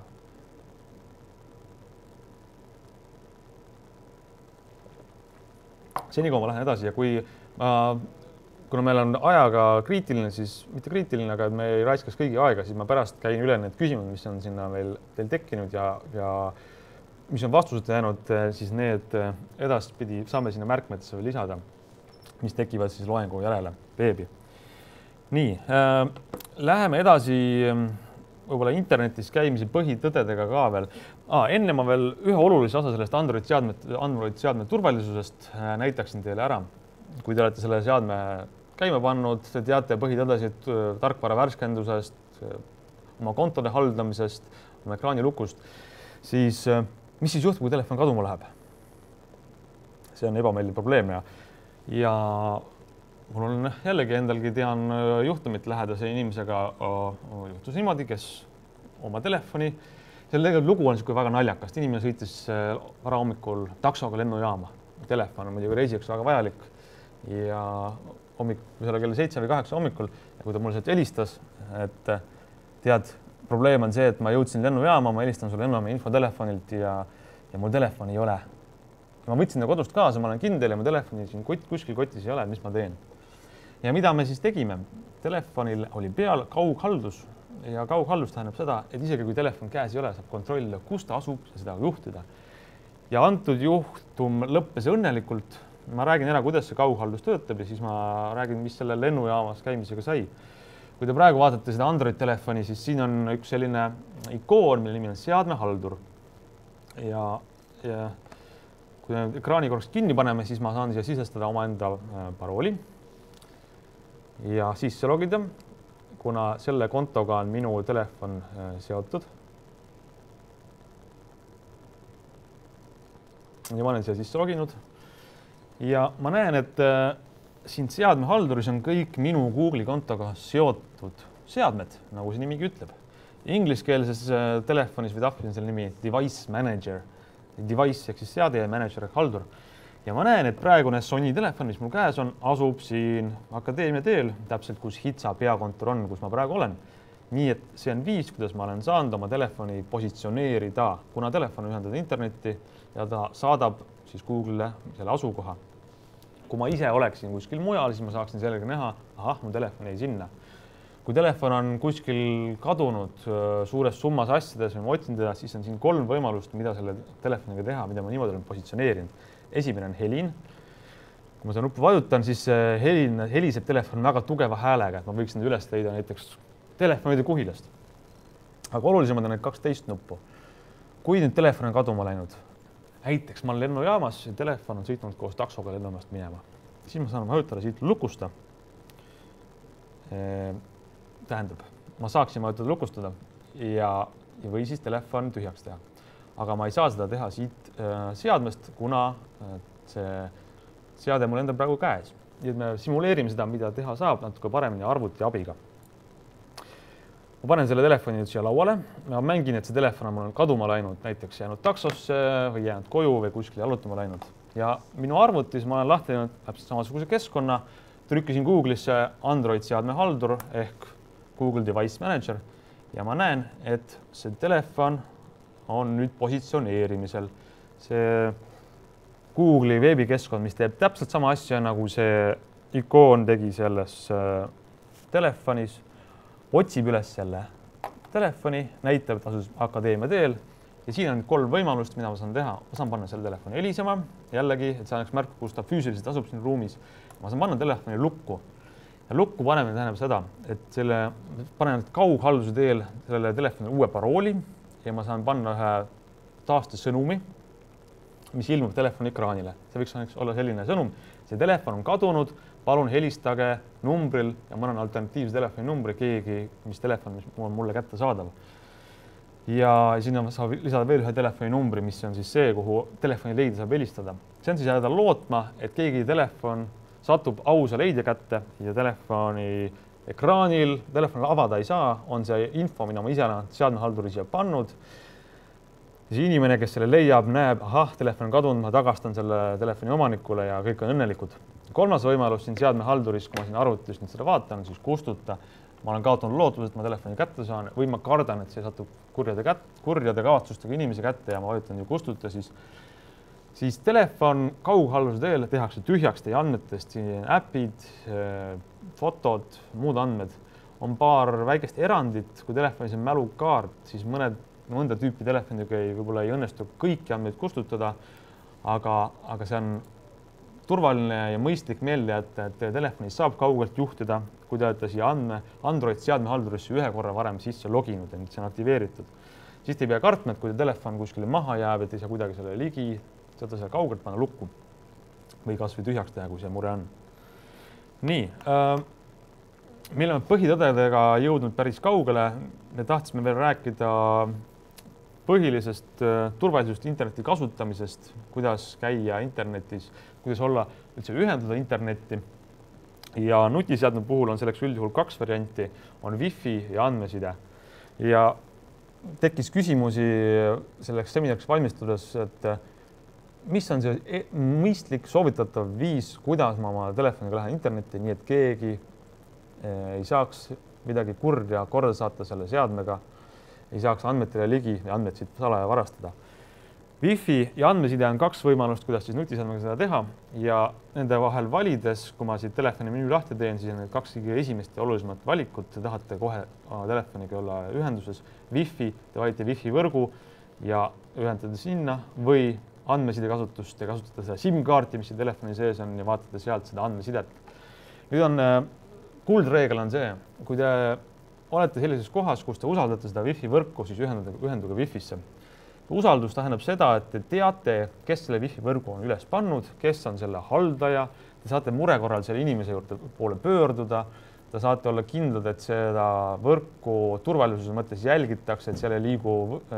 Seni, kui ma lähen edasi ja kui ma, kuna meil on ajaga kriitiline, siis mitte kriitiline, aga me ei raiskaks kõigi aega, siis ma pärast käin üle need küsimused, mis on sinna veel teil tekkinud ja, ja mis on vastused jäänud, siis need edaspidi saame sinna märkmetesse veel lisada, mis tekivad siis loengu järele veebi. Nii, äh, läheme edasi võib-olla internetis käimise põhitõdedega ka veel. Ah, enne ma veel ühe olulise osa sellest Android seadme, Android seadme turvalisusest näitaksin teile ära. Kui te olete selle seadme käima pannud, te teate põhitõdesid tarkvara värskendusest, oma kontode haldamisest, ekraanilukust, siis mis siis juhtub, kui telefon kaduma läheb? See on ebameeldiv probleem ja, ja mul on jällegi endalgi tean juhtumit lähedase inimesega juhtus niimoodi, kes oma telefoni, selle tegelikult lugu on niisugune väga naljakast. Inimene sõitis varahommikul taksoga lennujaama. Telefon on muidugi reisijaks väga vajalik ja hommik, see oli kell seitse või kaheksa hommikul ja kui ta mulle sealt helistas, et tead, probleem on see, et ma jõudsin lennujaama, ma helistan sulle lennujaama infotelefonilt ja, ja mul telefoni ei ole. Ma võtsin ta kodust kaasa, ma olen kindel ja mu telefoni siin kot, kuskil kotis ei ole, mis ma teen. Ja mida me siis tegime? Telefonil oli peal kaughaldus ja kaughaldus tähendab seda, et isegi kui telefon käes ei ole, saab kontrollida, kus ta asub ja seda juhtida. Ja antud juhtum lõppes õnnelikult. Ma räägin ära, kuidas see kaughaldus töötab ja siis ma räägin, mis selle lennujaamas käimisega sai. Kui te praegu vaatate seda Android telefoni, siis siin on üks selline ikoon, mille nimi on seadmehaldur. Ja, ja kui ekraani korraks kinni paneme, siis ma saan siia sisestada omaenda parooli ja sisse logida, kuna selle kontoga on minu telefon seotud. Ja ma olen siia sisse loginud ja ma näen, et siin seadmehalduris on kõik minu Google'i kontoga seotud seadmed, nagu see nimigi ütleb. Ingliskeelses telefonis või tahvlis on selle nimi Device Manager. Device ehk siis seade ja manager ehk haldur. Ja ma näen, et praegune Sony telefon, mis mul käes on, asub siin Akadeemia teel, täpselt kus Hitsa peakontor on, kus ma praegu olen. Nii et see on viis, kuidas ma olen saanud oma telefoni positsioneerida, kuna telefon ühendada internetti ja ta saadab siis Google'ile selle asukoha. Kui ma ise oleksin kuskil mujal, siis ma saaksin sellega näha, ahah, mu telefon jäi sinna. Kui telefon on kuskil kadunud suures summas asjades või ma otsin teda, siis on siin kolm võimalust, mida selle telefoniga teha, mida ma niimoodi olen positsioneerinud. Esimene on helin. Kui ma seda nuppu vajutan, siis helin, heliseb telefon väga tugeva häälega, et ma võiksin üles leida näiteks telefonide kuhilast. Aga olulisemad on need kaksteist nuppu. Kui nüüd telefon on kaduma läinud, näiteks ma olen lennujaamas ja telefon on sõitnud koos taksoga lennujaamast minema, siis ma saan vajutada siit lukusta. Tähendab, ma saaksin vajutada lukustada ja, ja või siis telefon tühjaks teha. Aga ma ei saa seda teha siit seadmest, kuna see seade mul enda praegu käes. Nii et me simuleerime seda, mida teha saab natuke paremini arvuti abiga. Ma panen selle telefoni nüüd siia lauale. Ma mängin, et see telefon on mul kaduma läinud, näiteks jäänud taksosse või jäänud koju või kuskil jalutama läinud. Ja minu arvutis ma olen lahti teinud täpselt samasuguse keskkonna. Trükkisin Google'isse Android seadmehaldur ehk Google Device Manager ja ma näen, et see telefon on nüüd positsioneerimisel. See Google'i veebikeskkond, mis teeb täpselt sama asja, nagu see ikoon tegi selles telefonis, otsib üles selle telefoni, näitab, et asus Akadeemia teel ja siin on kolm võimalust, mida ma saan teha. Ma saan panna selle telefoni helisema, jällegi, et saaneks märku, kus ta füüsiliselt asub siin ruumis. Ma saan panna telefoni lukku ja lukku panemine tähendab seda, et selle panen kaughalduse teel sellele telefoni uue parooli ja ma saan panna ühe taastesõnumi, mis ilmub telefoni ekraanile. See võiks olla selline sõnum. See telefon on kadunud, palun helistage numbril ja ma olen alternatiivse telefoni numbri keegi, mis telefon, mis on mulle kätte saadav. Ja sinna saab lisada veel ühe telefoni numbri, mis on siis see, kuhu telefoni leidja saab helistada. See on siis jääda lootma, et keegi telefon satub ausa leidja kätte ja telefoni ekraanil, telefonil avada ei saa, on see info, mida ma ise olen seadmehalduri siia pannud. See inimene, kes selle leiab, näeb, ahah, telefon on kadunud, ma tagastan selle telefoni omanikule ja kõik on õnnelikud. Kolmas võimalus siin seadmehalduris, kui ma siin arvutis nüüd seda vaatan, siis kustuta. Ma olen kaotanud lootust, et ma telefoni kätte saan või ma kardan, et see satub kurjade, kätt, kurjade kavatsustega inimese kätte ja ma vajutan ju kustuta, siis, siis telefon kaughalduse teel tehakse tühjaks teie andmetest, äpid, fotod, muud andmed. On paar väikest erandit, kui telefonis on mälukaart, siis mõned mõnda tüüpi telefoniga ei, võib-olla ei õnnestu kõiki andmeid kustutada, aga, aga see on turvaline ja mõistlik meelde jätta, et teie telefoni saab kaugelt juhtida, kui te olete siia andme Android seadmehaldurisse ühe korra varem sisse loginud ja nüüd see on aktiveeritud. Siis te ei pea kartma, et kui te telefon kuskile maha jääb, et ei saa kuidagi selle ligi, saate selle kaugelt panna lukku või kas või tühjaks teha, kui see mure on. Nii, äh, me oleme põhitõdedega jõudnud päris kaugele. Me tahtsime veel rääkida põhilisest turvalisust interneti kasutamisest, kuidas käia internetis, kuidas olla üldse ühendada internetti. Ja nutiseadme puhul on selleks üldjuhul kaks varianti, on Wi-Fi ja andmeside. Ja tekkis küsimusi selleks seminariks valmistudes, et mis on see mõistlik soovitatav viis, kuidas ma oma telefoniga lähen internetti, nii et keegi ei saaks midagi kurja korda saata selle seadmega, ei saaks andmetele ligi ja andmed siit salaja varastada. Wi-Fi ja andmeside on kaks võimalust, kuidas siis nutiseadmega seda teha ja nende vahel valides, kui ma siit telefoni menüü lahti teen, siis on need kaks esimest ja olulisemat valikut. Te tahate kohe telefoniga olla ühenduses. Wi-Fi, te valite Wi-Fi võrgu ja ühendate sinna või andmeside kasutust. Te kasutate seda SIM-kaarti, mis telefoni sees on ja vaatate sealt seda andmesidet. Nüüd on kuldreegel on see, kui te olete sellises kohas, kus te usaldate seda Wi-Fi võrku, siis ühenduge, ühenduge Wi-Fisse. Usaldus tähendab seda, et te teate, kes selle Wi-Fi võrgu on üles pannud, kes on selle haldaja. Te saate mure korral selle inimese juurde poole pöörduda. Te saate olla kindlad, et seda võrku turvalisuse mõttes jälgitakse, et seal ei liigu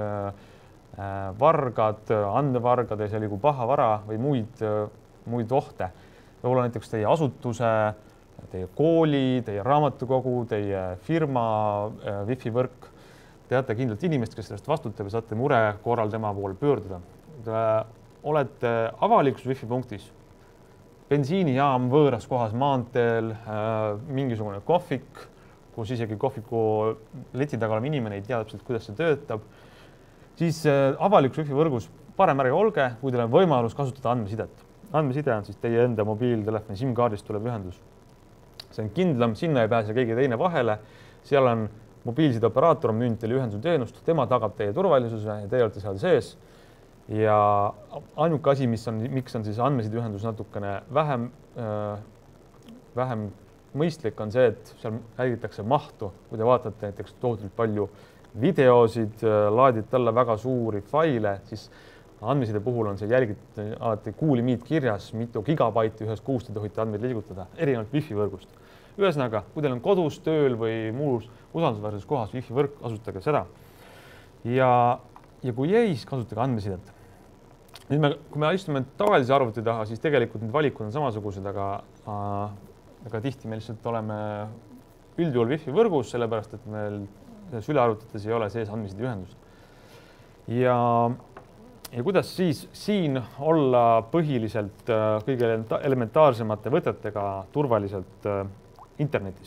vargad, andmevargad, ei seal liigu paha vara või muid, muid ohte. Võib-olla näiteks teie asutuse, teie kooli, teie raamatukogu, teie firma Wi-Fi võrk. Teate kindlalt inimest, kes sellest vastutab ja saate mure korral tema poole pöörduda. Te olete avalikus Wi-Fi punktis, bensiinijaam võõras kohas maanteel, mingisugune kohvik, kus isegi kohviku leti taga olev inimene ei tea täpselt, kuidas see töötab, siis avalikus Wi-Fi võrgus parem ärge olge, kui teil on võimalus kasutada andmesidet. Andmeside on siis teie enda mobiiltelefoni SIM-kaardist tuleb ühendus. See on kindlam, sinna ei pääse keegi teine vahele, seal on mobiilside operaator on müünud teile ühenduse teenust, tema tagab teie turvalisuse ja teie olete seal sees. Ja ainuke asi, mis on, miks on siis andmeside ühendus natukene vähem, vähem mõistlik, on see, et seal jälgitakse mahtu. Kui te vaatate näiteks tohutult palju videosid, laadite alla väga suuri faile, siis andmeside puhul on see jälgitud alati kuulimiit kirjas, mitu gigabaiti ühes kuus te tohite andmeid liigutada, erinevalt Wi-Fi võrgust. Ühesõnaga, kui teil on kodus, tööl või muus usaldusväärses kohas Wi-Fi võrk, kasutage seda. Ja, ja kui ei, siis kasutage andmesidet. Nüüd me, kui me istume tavalise arvuti taha, siis tegelikult need valikud on samasugused, aga, aga tihti me lihtsalt oleme üldjuhul Wi-Fi võrgus, sellepärast et meil sülearvutites ei ole sees andmeside ühendust. Ja, ja kuidas siis siin olla põhiliselt kõige elementaarsemate võtetega turvaliselt internetis.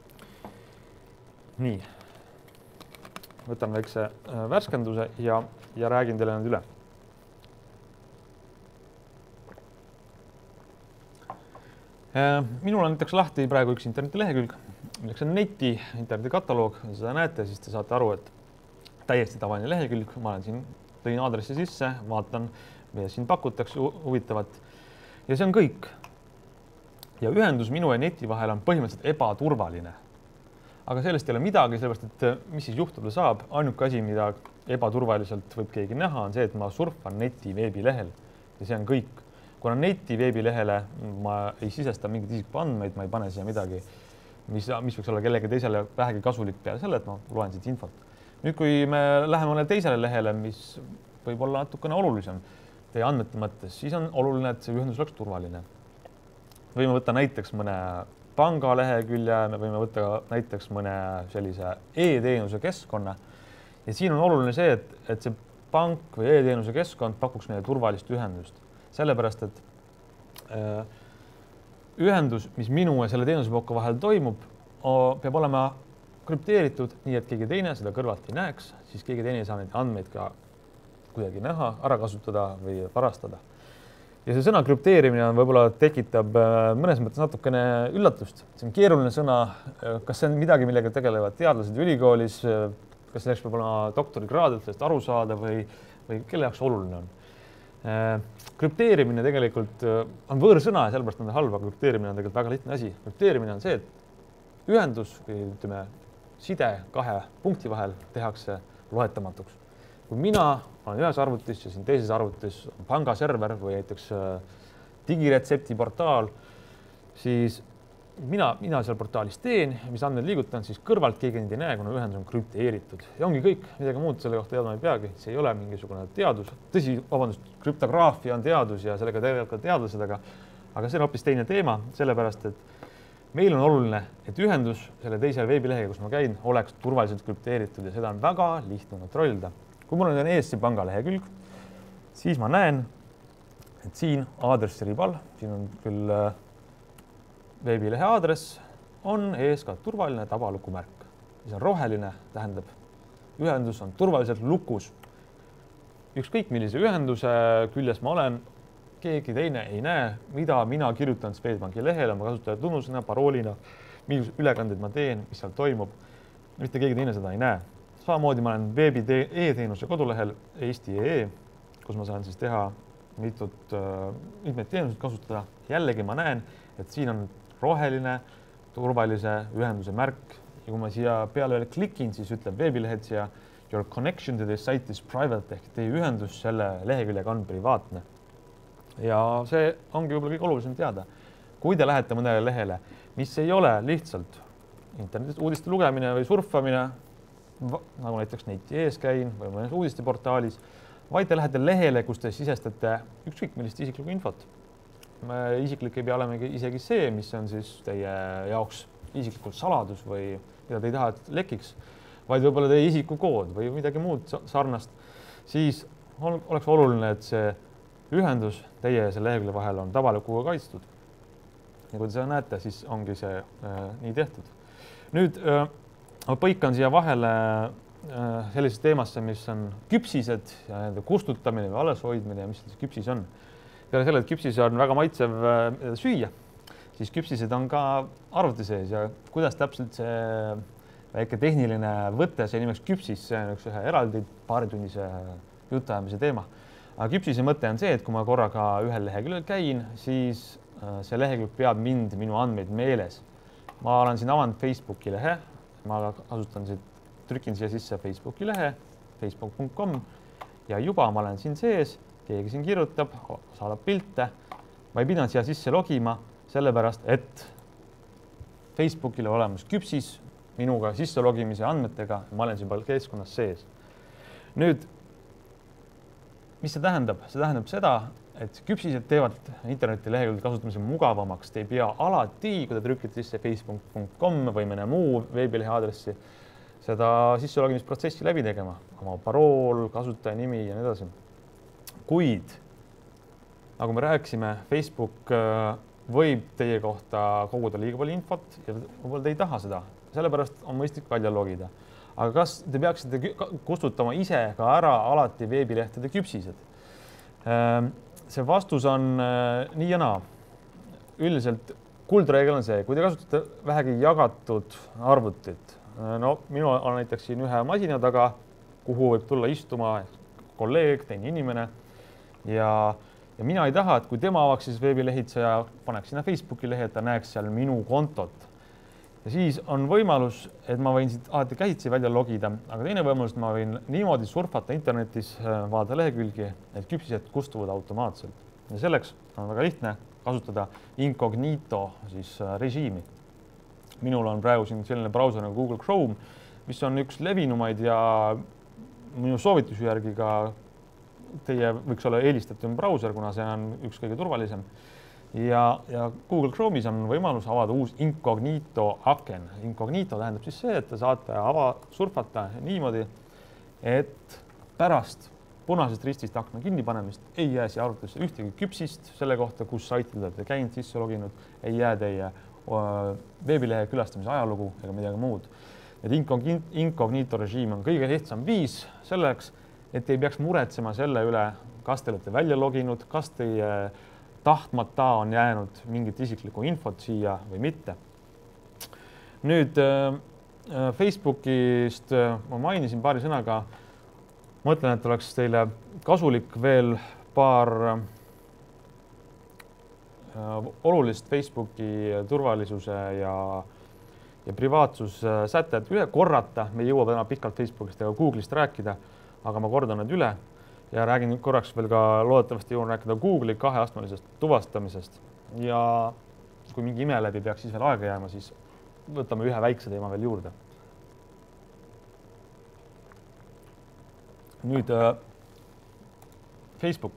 Nii, võtan väikse värskenduse ja, ja räägin teile nüüd üle. Minul on näiteks lahti praegu üks internetilehekülg, milleks on neti internetikataloog. Seda näete, siis te saate aru, et täiesti tavaline lehekülg. Ma olen siin, tõin aadressi sisse, vaatan, mida siin pakutakse huvitavat ja see on kõik. Ja ühendus minu ja neti vahel on põhimõtteliselt ebaturvaline. Aga sellest ei ole midagi, sellepärast, et mis siis juhtuda saab. Ainuke asi, mida ebaturvaliselt võib keegi näha, on see, et ma surfan neti veebilehel ja see on kõik. Kuna neti veebilehele ma ei sisesta mingit isiku andmeid, ma ei pane siia midagi, mis, mis võiks olla kellegi teisele vähegi kasulik peale selle, et ma loen siit infot. Nüüd, kui me läheme mõnele teisele lehele, mis võib olla natukene olulisem teie andmete mõttes, siis on oluline, et see ühendus oleks turvaline. Võime võtta näiteks mõne pangalehekülje, me võime võtta näiteks mõne sellise e-teenuse keskkonna ja siin on oluline see, et, et see pank või e-teenuse keskkond pakuks meile turvalist ühendust. Sellepärast, et öö, ühendus, mis minu ja selle teenusepakkuja vahel toimub, peab olema krüpteeritud nii, et keegi teine seda kõrvalt ei näeks, siis keegi teine ei saa neid andmeid ka kuidagi näha, ära kasutada või varastada. Ja see sõna krüpteerimine on võib-olla tekitab mõnes mõttes natukene üllatust. See on keeruline sõna, kas see on midagi, millega tegelevad teadlased ülikoolis, kas selleks peab olema doktorikraad, et sellest aru saada või, või kelle jaoks oluline on. Krüpteerimine tegelikult on võõrsõna ja sellepärast on ta halb, aga krüpteerimine on tegelikult väga lihtne asi. Krüpteerimine on see, et ühendus või ütleme, side kahe punkti vahel tehakse loetamatuks. Kui mina olen ühes arvutis ja siin teises arvutis on pangaserver või näiteks digiretsepti portaal, siis mina, mina seal portaalis teen, mis andmeid liigutan, siis kõrvalt keegi neid ei näe, kuna ühendus on krüpteeritud ja ongi kõik, midagi muud selle kohta teadma ei peagi, see ei ole mingisugune teadus. Tõsi, vabandust, krüptograafia on teadus ja sellega tegelevad ka teadlased, aga, aga see on hoopis teine teema, sellepärast et meil on oluline, et ühendus selle teise veebilehega, kus ma käin, oleks turvaliselt krüpteeritud ja seda on väga lihtne kontrollida. Kui mul on E S I panga lehekülg, siis ma näen, et siin aadressiribal, siin on küll veebilehe aadress, on ees ka turvaline tabalukumärk. See on roheline, tähendab, ühendus on turvaliselt lukus. Ükskõik millise ühenduse küljes ma olen, keegi teine ei näe, mida mina kirjutan Swedbanki lehele oma kasutaja tunnusena, paroolina, millised ülekanded ma teen, mis seal toimub. Mitte keegi teine seda ei näe. Samamoodi ma olen veebi e-teenuse kodulehel Eesti punkt ee, kus ma saan siis teha mitut, mitmeid teenuseid kasutada. Jällegi ma näen, et siin on roheline turvalise ühenduse märk ja kui ma siia peale veel klikin, siis ütleb veebilehed siia your connection to this site is private ehk teie ühendus selle leheküljega on privaatne. Ja see ongi võib-olla kõik olulisem teada. Kui te lähete mõnele lehele, mis ei ole lihtsalt internetis uudiste lugemine või surfamine, nagu näiteks neti ees käin või mõnes uudisteportaalis, vaid te lähete lehele, kus te sisestate ükskõik millist isiklikku infot. Isiklik ei pea olemegi isegi see, mis on siis teie jaoks isiklikult saladus või mida te ei taha, et lekiks, vaid võib-olla teie isikukood või midagi muud sarnast, siis oleks oluline, et see ühendus teie ja selle lehekülje vahel on tabalukuga kaitstud. Ja kui te seda näete, siis ongi see äh, nii tehtud. Nüüd äh, ma põikan siia vahele äh, sellisesse teemasse, mis on küpsised ja nende kustutamine või alleshoidmine ja mis küpsis on. Peale selle, et küpsis on väga maitsev süüa, siis küpsised on ka arvuti sees ja kuidas täpselt see väike tehniline võte, see nimeks küpsis, see on üks ühe eraldi paaritunnise jutuajamise teema. Aga küpsise mõte on see, et kui ma korraga ühel leheküljel käin, siis see lehekülg peab mind, minu andmeid meeles. Ma olen siin avanud Facebooki lehe, ma kasutan siit, trükin siia sisse Facebooki lehe, facebook punkt com ja juba ma olen siin sees. Keegi siin kirjutab, saadab pilte. Ma ei pidanud siia sisse logima, sellepärast, et Facebookil on olemas küpsis minuga sisse logimise andmetega. Ma olen siin keskkonnas sees. Nüüd, mis see tähendab? See tähendab seda, et küpsised teevad interneti lehekülgede kasutamise mugavamaks. Te ei pea alati, kui te trükite sisse facebook punkt com või mõne muu veebilehe aadressi, seda sisse logimisprotsessi läbi tegema. Oma parool, kasutaja nimi ja nii edasi. Kuid, nagu me rääkisime, Facebook võib teie kohta koguda liiga palju infot ja võib-olla te ei taha seda. Sellepärast on mõistlik välja logida. Aga kas te peaksite kustutama ise ka ära alati veebilehtede küpsised? See vastus on nii ja naa. Üldiselt kuldreegel on see, kui te kasutate vähegi jagatud arvutit. No, minu on näiteks siin ühe masina taga, kuhu võib tulla istuma kolleeg, teine inimene. Ja, ja mina ei taha, et kui tema avaks siis veebilehitseja, paneks sinna Facebooki lehe, et ta näeks seal minu kontot. Ja siis on võimalus, et ma võin siit alati käsitsi välja logida, aga teine võimalus, et ma võin niimoodi surfata internetis, vaadata lehekülgi, et küpsised kustuvad automaatselt. Ja selleks on väga lihtne kasutada incognito siis režiimi. Minul on praegu siin selline brauser nagu Google Chrome, mis on üks levinumaid ja minu soovituse järgi ka teie võiks olla eelistatum brauser, kuna see on üks kõige turvalisem. Ja, ja Google Chrome'is on võimalus avada uus incognito aken. Incognito tähendab siis see, et te saate ava surfata niimoodi, et pärast punasest ristist akna kinnipanemist ei jää siia arvutusse ühtegi küpsist selle kohta, kus saitid olete käinud, sisse loginud, ei jää teie veebilehe külastamise ajalugu ega midagi muud. Et incognito režiim on kõige lihtsam viis selleks, et ei peaks muretsema selle üle, kas te olete välja loginud, kas teie tahtmata on jäänud mingit isiklikku infot siia või mitte. Nüüd Facebookist ma mainisin paari sõnaga, mõtlen, et oleks teile kasulik veel paar olulist Facebooki turvalisuse ja, ja privaatsussätted üle korrata. Me ei jõua täna pikalt Facebookist ega Google'ist rääkida, aga ma kordan need üle ja räägin korraks veel ka loodetavasti jõuan rääkida Google'i kaheastmelisest tuvastamisest. Ja kui mingi ime läbi peaks siis veel aega jääma, siis võtame ühe väikse teema veel juurde. Nüüd äh, Facebook.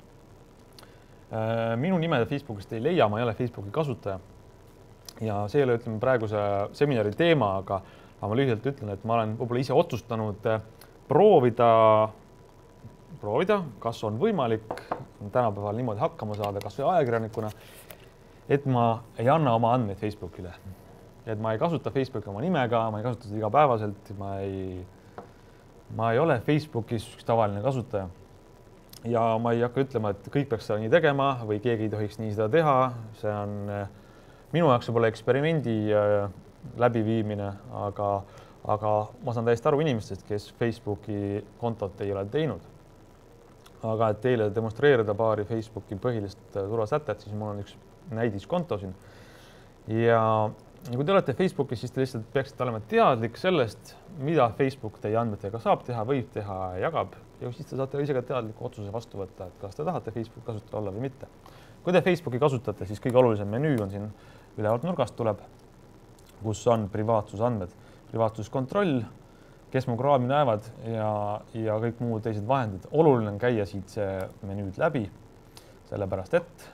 Äh, minu nime Facebookist ei leia, ma ei ole Facebooki kasutaja. Ja see ei ole, ütleme, praeguse seminari teema, aga, aga ma lühidalt ütlen, et ma olen võib-olla ise otsustanud proovida, proovida, kas on võimalik tänapäeval niimoodi hakkama saada, kas või ajakirjanikuna, et ma ei anna oma andmeid Facebookile. Et ma ei kasuta Facebooki oma nimega, ma ei kasuta seda igapäevaselt, ma ei, ma ei ole Facebookis üks tavaline kasutaja. Ja ma ei hakka ütlema, et kõik peaks seda nii tegema või keegi ei tohiks nii seda teha. See on minu jaoks võib-olla eksperimendi läbiviimine, aga, aga ma saan täiesti aru inimestest, kes Facebooki kontot ei ole teinud. Aga et teile demonstreerida paari Facebooki põhilist turvasätet, siis mul on üks näidiskonto siin. Ja kui te olete Facebookis, siis te lihtsalt peaksite olema teadlik sellest, mida Facebook teie andmetega saab teha, võib teha ja jagab. Ja siis te saate ise ka teadliku otsuse vastu võtta, et kas te tahate Facebooki kasutada olla või mitte. Kui te Facebooki kasutate, siis kõige olulisem menüü on siin ülevalt nurgast tuleb, kus on privaatsusandmed, privaatsuskontroll, kes mu kraami näevad ja, ja kõik muud teised vahendid. Oluline on käia siit see menüüd läbi, sellepärast et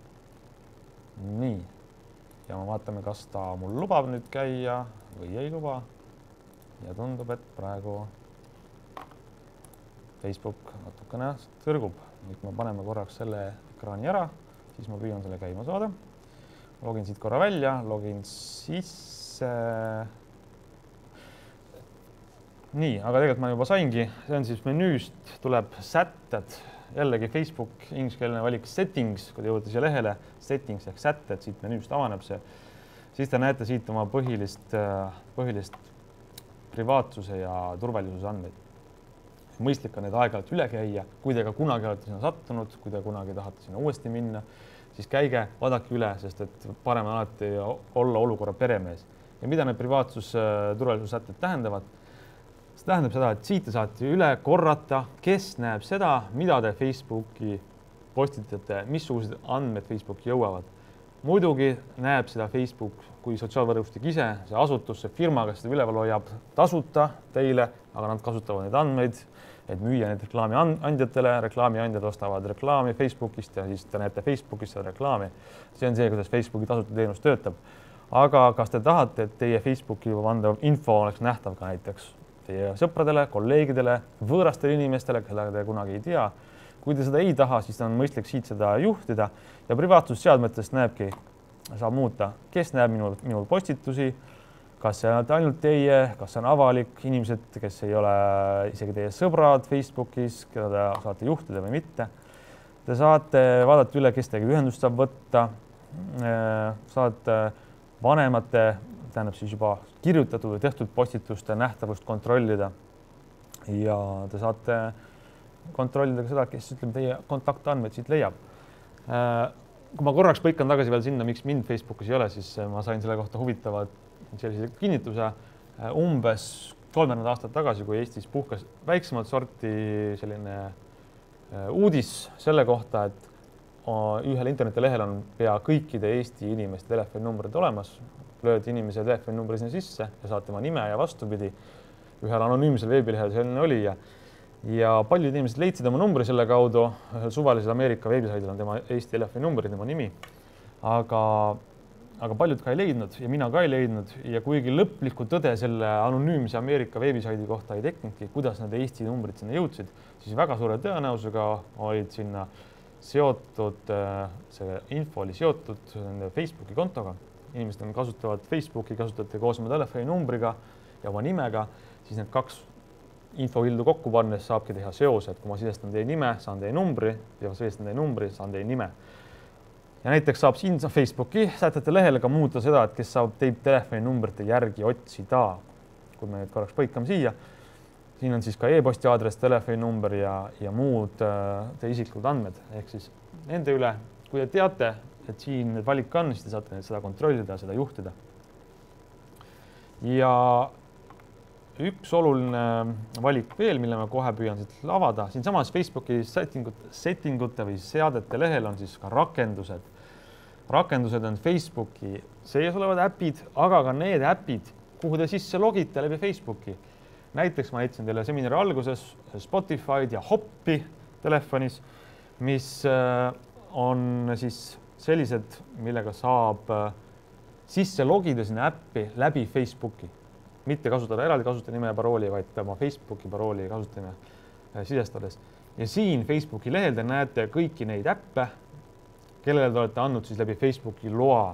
nii. Ja me vaatame, kas ta mul lubab nüüd käia või ei luba. Ja tundub, et praegu Facebook natukene tõrgub. Nüüd me paneme korraks selle ekraani ära, siis ma püüan selle käima saada. Login siit korra välja, login sisse. Nii, aga tegelikult ma juba saingi. See on siis menüüst tuleb sätted. Jällegi Facebook, ingliskeelne valik settings, kui te jõuate siia lehele, settings ehk sätted, siit menüüst avaneb see. Siis te näete siit oma põhilist, põhilist privaatsuse ja turvalisuse andmeid. Mõistlik on need aeg-ajalt üle käia, kui te ka kunagi olete sinna sattunud, kui te kunagi tahate sinna uuesti minna, siis käige, vaadake üle, sest et parem on alati olla olukorra peremees. Ja mida need privaatsus turvalisuse sätted tähendavad? See tähendab seda, et siit te saate üle korrata, kes näeb seda, mida te Facebooki postitate, missugused andmed Facebooki jõuavad. Muidugi näeb seda Facebook kui sotsiaalvõrgustik ise, see asutus, see firma, kes seda üleval hoiab tasuta teile, aga nad kasutavad neid andmeid, et müüa neid reklaami andjatele, reklaami andjad ostavad reklaami Facebookist ja siis te näete Facebookist seda reklaami. See on see, kuidas Facebooki tasuta teenus töötab. Aga kas te tahate, et teie Facebooki andav info oleks nähtav ka näiteks teie sõpradele, kolleegidele, võõrastele inimestele, kellega te kunagi ei tea. Kui te seda ei taha, siis on mõistlik siit seda juhtida ja privaatsusseadmetest näebki, saab muuta, kes näeb minul, minul postitusi, kas see on ainult teie, kas see on avalik, inimesed, kes ei ole isegi teie sõbrad Facebookis, keda te saate juhtida või mitte. Te saate vaadata üle, kes teiega ühendust saab võtta, saate vanemate tähendab siis juba kirjutatud või tehtud postituste nähtavust kontrollida ja te saate kontrollida ka seda, kes ütleb teie kontaktandmed siit leiab. Kui ma korraks põikan tagasi veel sinna, miks mind Facebookis ei ole, siis ma sain selle kohta huvitavad sellise kinnituse umbes kolmkümmend aastat tagasi, kui Eestis puhkas väiksemat sorti selline uudis selle kohta, et ühel internetilehel on pea kõikide Eesti inimeste telefoninumbrid olemas. Löödi inimese telefoninumbri sinna sisse ja saate oma nime ja vastupidi. Ühel anonüümsel veebilehel selline oli ja, ja paljud inimesed leidsid oma numbri selle kaudu. Suvalisel Ameerika veebisaidil on tema Eesti telefoninumbri, tema nimi. Aga, aga paljud ka ei leidnud ja mina ka ei leidnud. Ja kuigi lõplikku tõde selle anonüümse Ameerika veebisaidi kohta ei teknudki, kuidas need Eesti numbrid sinna jõudsid, siis väga suure tõenäosusega olid sinna seotud, see info oli seotud Facebooki kontoga. Inimesed kasutavad Facebooki, kasutate koos oma telefoninumbriga ja oma nimega, siis need kaks infokildu kokku pannes saabki teha seose, et kui ma sisestan teie nime, saan teie numbri ja sisestan teie numbri, saan teie nime. Ja näiteks saab siin Facebooki sätete lehele ka muuta seda, et kes saab teid telefoninumbrite järgi otsida. Kui me nüüd korraks põikame siia, siin on siis ka e-posti aadress, telefoninumber ja, ja muud teie isiklikud andmed. Ehk siis nende üle, kui te teate, et siin need valik on, siis te saate seda kontrollida, seda juhtida. Ja üks oluline valik veel, mille ma kohe püüan siit avada. Siin samas Facebooki settingute, settingute või seadete lehel on siis ka rakendused. rakendused on Facebooki sees olevad äpid, aga ka need äpid, kuhu te sisse logite läbi Facebooki. Näiteks ma näitasin teile seminari alguses Spotify'd ja Hoppi telefonis, mis on siis sellised, millega saab sisse logida sinna äppi läbi Facebooki. Mitte kasutada eraldi kasutajanime ja parooli, vaid oma Facebooki parooli kasutajana sisestades. Ja siin Facebooki lehel te näete kõiki neid äppe, kellele te olete andnud siis läbi Facebooki loa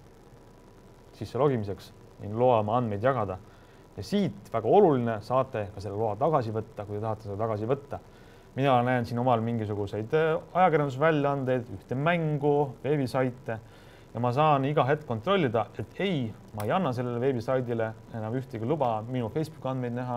sisse logimiseks ning loa oma andmeid jagada. Ja siit väga oluline saate ka selle loa tagasi võtta, kui te tahate seda tagasi võtta. Mina näen siin omal mingisuguseid ajakirjandusväljaandeid, ühte mängu, veebisaite ja ma saan iga hetk kontrollida, et ei, ma ei anna sellele veebisaidile enam ühtegi luba minu Facebook andmeid näha.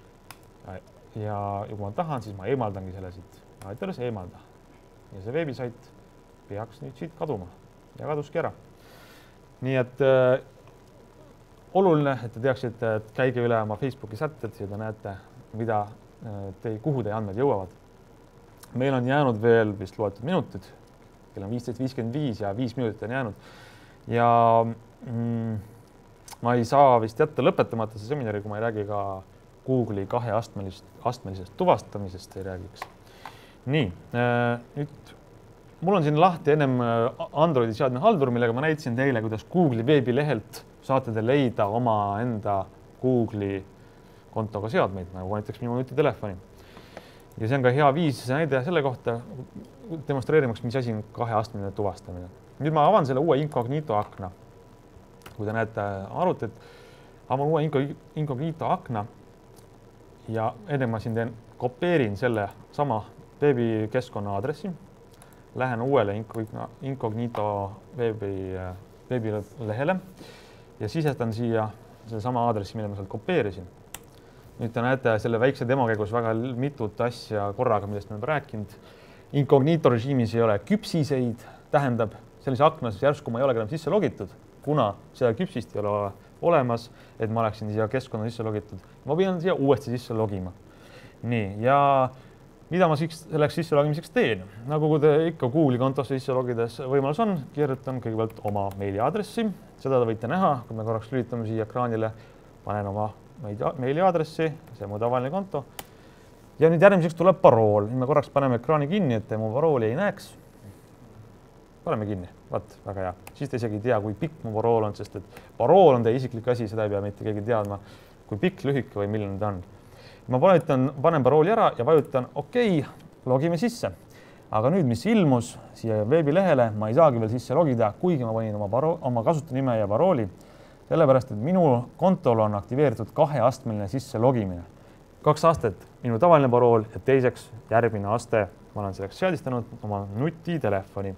Ja kui ma tahan, siis ma eemaldangi selle siit. Ma ütlen, see eemalda. Ja see veebisait peaks nüüd siit kaduma ja kaduski ära. Nii et äh, oluline, et te teaksite, et käige üle oma Facebooki sätted ja te näete, mida te, kuhu teie andmed jõuavad. Meil on jäänud veel vist loetud minutid, kell on viisteist viiskümmend viis ja viis minutit on jäänud. Ja mm, ma ei saa vist jätta lõpetamata see seminari, kui ma ei räägi ka Google'i kaheastmelisest astmelisest tuvastamisest ei räägiks. Nii, nüüd mul on siin lahti ennem Androidi seadme haldur, millega ma näitasin teile, kuidas Google'i veebilehelt saate te leida oma enda Google'i kontoga seadmeid, nagu näiteks minu nutitelefoni. Ja see on ka hea viis näide selle kohta demonstreerimaks, mis asi on kaheastmeline tuvastamine. Nüüd ma avan selle uue incognito akna. Kui te näete arvutit, avan uue incognito akna ja enne ma siin teen, kopeerin selle sama veebikeskkonna aadressi, lähen uuele incognito veebi, veebilehele ja sisestan siia selle sama aadressi, mille ma sealt kopeerisin. Nüüd te näete selle väikse demo käigus väga mitut asja korraga, millest me oleme rääkinud. Incognito režiimis ei ole küpsiseid, tähendab sellise aknas järsku ma ei ole enam sisse logitud, kuna seda küpsist ei ole olemas, et ma oleksin siia keskkonna sisse logitud. Ma pean siia uuesti sisse logima. Nii, ja mida ma selleks sisse logimiseks teen? Nagu kui te ikka Google'i kontosse sisse logides võimalus on, kirjutan kõigepealt oma meiliaadressi. Seda te võite näha, kui me korraks lülitame siia ekraanile, panen oma meiliaadressi, see mu tavaline konto. Ja nüüd järgmiseks tuleb parool. Nüüd me korraks paneme ekraani kinni, et te mu parooli ei näeks. Paneme kinni, vaat, väga hea. Siis te isegi ei tea, kui pikk mu parool on, sest et parool on teie isiklik asi, seda ei pea mitte keegi teadma, kui pikk, lühike või milline ta on. Ma vajutan, panen parooli ära ja vajutan okei, logime sisse. Aga nüüd, mis ilmus siia veebilehele, ma ei saagi veel sisse logida, kuigi ma panin oma, paro, oma kasutanime ja parooli. Sellepärast, et minu kontol on aktiveeritud kaheastmeline sisse logimine. Kaks astet, minu tavaline parool ja teiseks järgmine aste, ma olen selleks seadistanud oma nutitelefoni.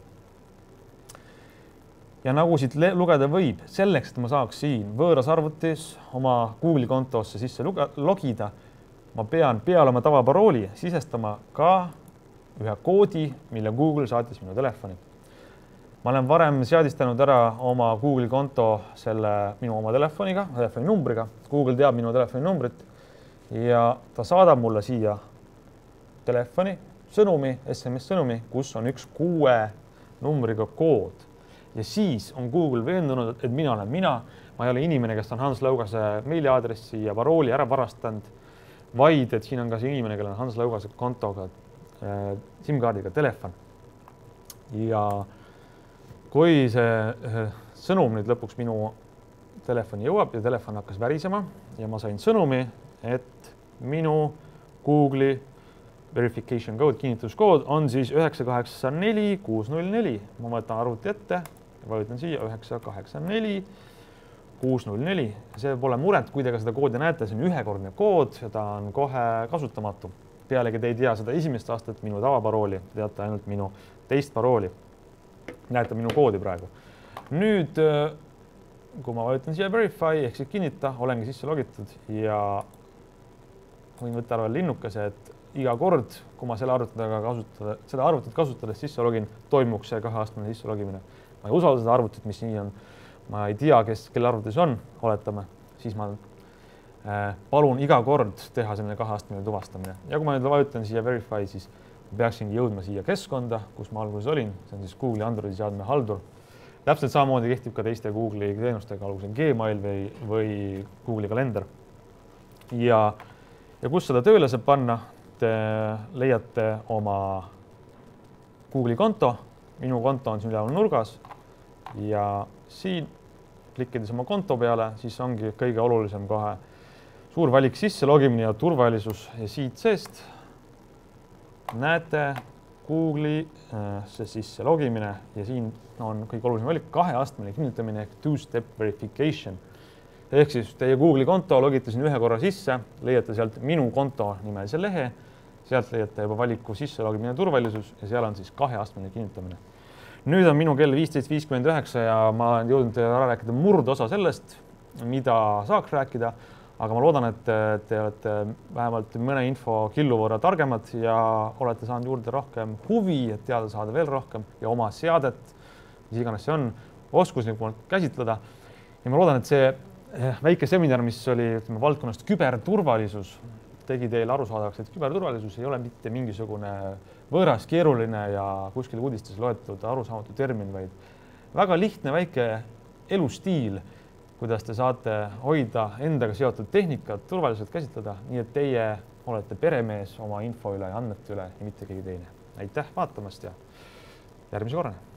Ja nagu siit lugeda võib, selleks, et ma saaks siin võõras arvutis oma Google'i kontosse sisse logida, ma pean peale oma tavaparooli sisestama ka ühe koodi, mille Google saatis minu telefoni. Ma olen varem seadistanud ära oma Google'i konto selle minu oma telefoniga, telefoni numbriga. Google teab minu telefoni numbrit ja ta saadab mulle siia telefoni sõnumi, S M S sõnumi, kus on üks kuue numbriga kood. Ja siis on Google veendunud, et mina olen mina. Ma ei ole inimene, kes on Hans Laugase meiliaadressi ja parooli ära varastanud, vaid et siin on ka see inimene, kellel on Hans Laugase kontoga äh, SIM-kaardiga telefon. Ja kui see sõnum nüüd lõpuks minu telefoni jõuab ja telefon hakkas värisema ja ma sain sõnumi, et minu Google'i verification code, kinnituskood on siis üheksa kaheksa neli kuus null neli. Ma võtan arvuti ette ja vajutan siia üheksa kaheksa neli kuus null neli. See pole muret, kui te ka seda koodi näete, see on ühekordne kood ja ta on kohe kasutamatu. Pealegi te ei tea seda esimest aastat minu tavaparooli, te teate ainult minu teist parooli. Näete minu koodi praegu. Nüüd, kui ma vajutan siia verify, ehk siis kinnita, olengi sisse logitud ja võin võtta ära linnukese, et iga kord, kui ma selle arvutitega kasutada, seda arvutit kasutades sisse login, toimuks see kaheastmeline sisse logimine. Ma ei usalda seda arvutit, mis nii on. Ma ei tea, kes, kelle arvutis on, oletame, siis ma äh, palun iga kord teha selline kaheastmeline tuvastamine. Ja kui ma nüüd vajutan siia verify, siis peaksingi jõudma siia keskkonda, kus ma alguses olin, see on siis Google'i Androidi seadme haldur. täpselt samamoodi kehtib ka teiste Google'i teenustega, olgu see Gmail või, või Google'i kalender. Ja, ja kus seda tööle saab panna, te leiate oma Google'i konto. Minu konto on siin üleval nurgas ja siin klikkides oma konto peale, siis ongi kõige olulisem kohe suur valik sisse logimine ja turvalisus ja siit seest näete Google'i see sisse logimine ja siin on kõige olulisem valik kaheastmeline kinnitamine ehk two-step verification. Ehk siis teie Google'i konto logite siin ühe korra sisse, leiate sealt minu konto nimelise lehe, sealt leiate juba valiku sisse logimine ja turvalisus ja seal on siis kaheastmeline kinnitamine. Nüüd on minu kell viisteist viiskümmend üheksa ja ma olen jõudnud ära rääkida murdosa sellest, mida saaks rääkida, aga ma loodan, et te olete vähemalt mõne info killu võrra targemad ja olete saanud juurde rohkem huvi, et teada saada veel rohkem ja oma seadet, mis iganes see on, oskuslikumalt käsitleda. Ja ma loodan, et see väike seminar, mis oli ütleme, valdkonnast küberturvalisus, tegi teile arusaadavaks, et küberturvalisus ei ole mitte mingisugune võõras, keeruline ja kuskil uudistes loetud arusaamatu termin, vaid väga lihtne väike elustiil, kuidas te saate hoida endaga seotud tehnikat, turvaliselt käsitleda, nii et teie olete peremees oma info üle ja andmete üle ja mitte keegi teine. Aitäh vaatamast ja järgmise korrani!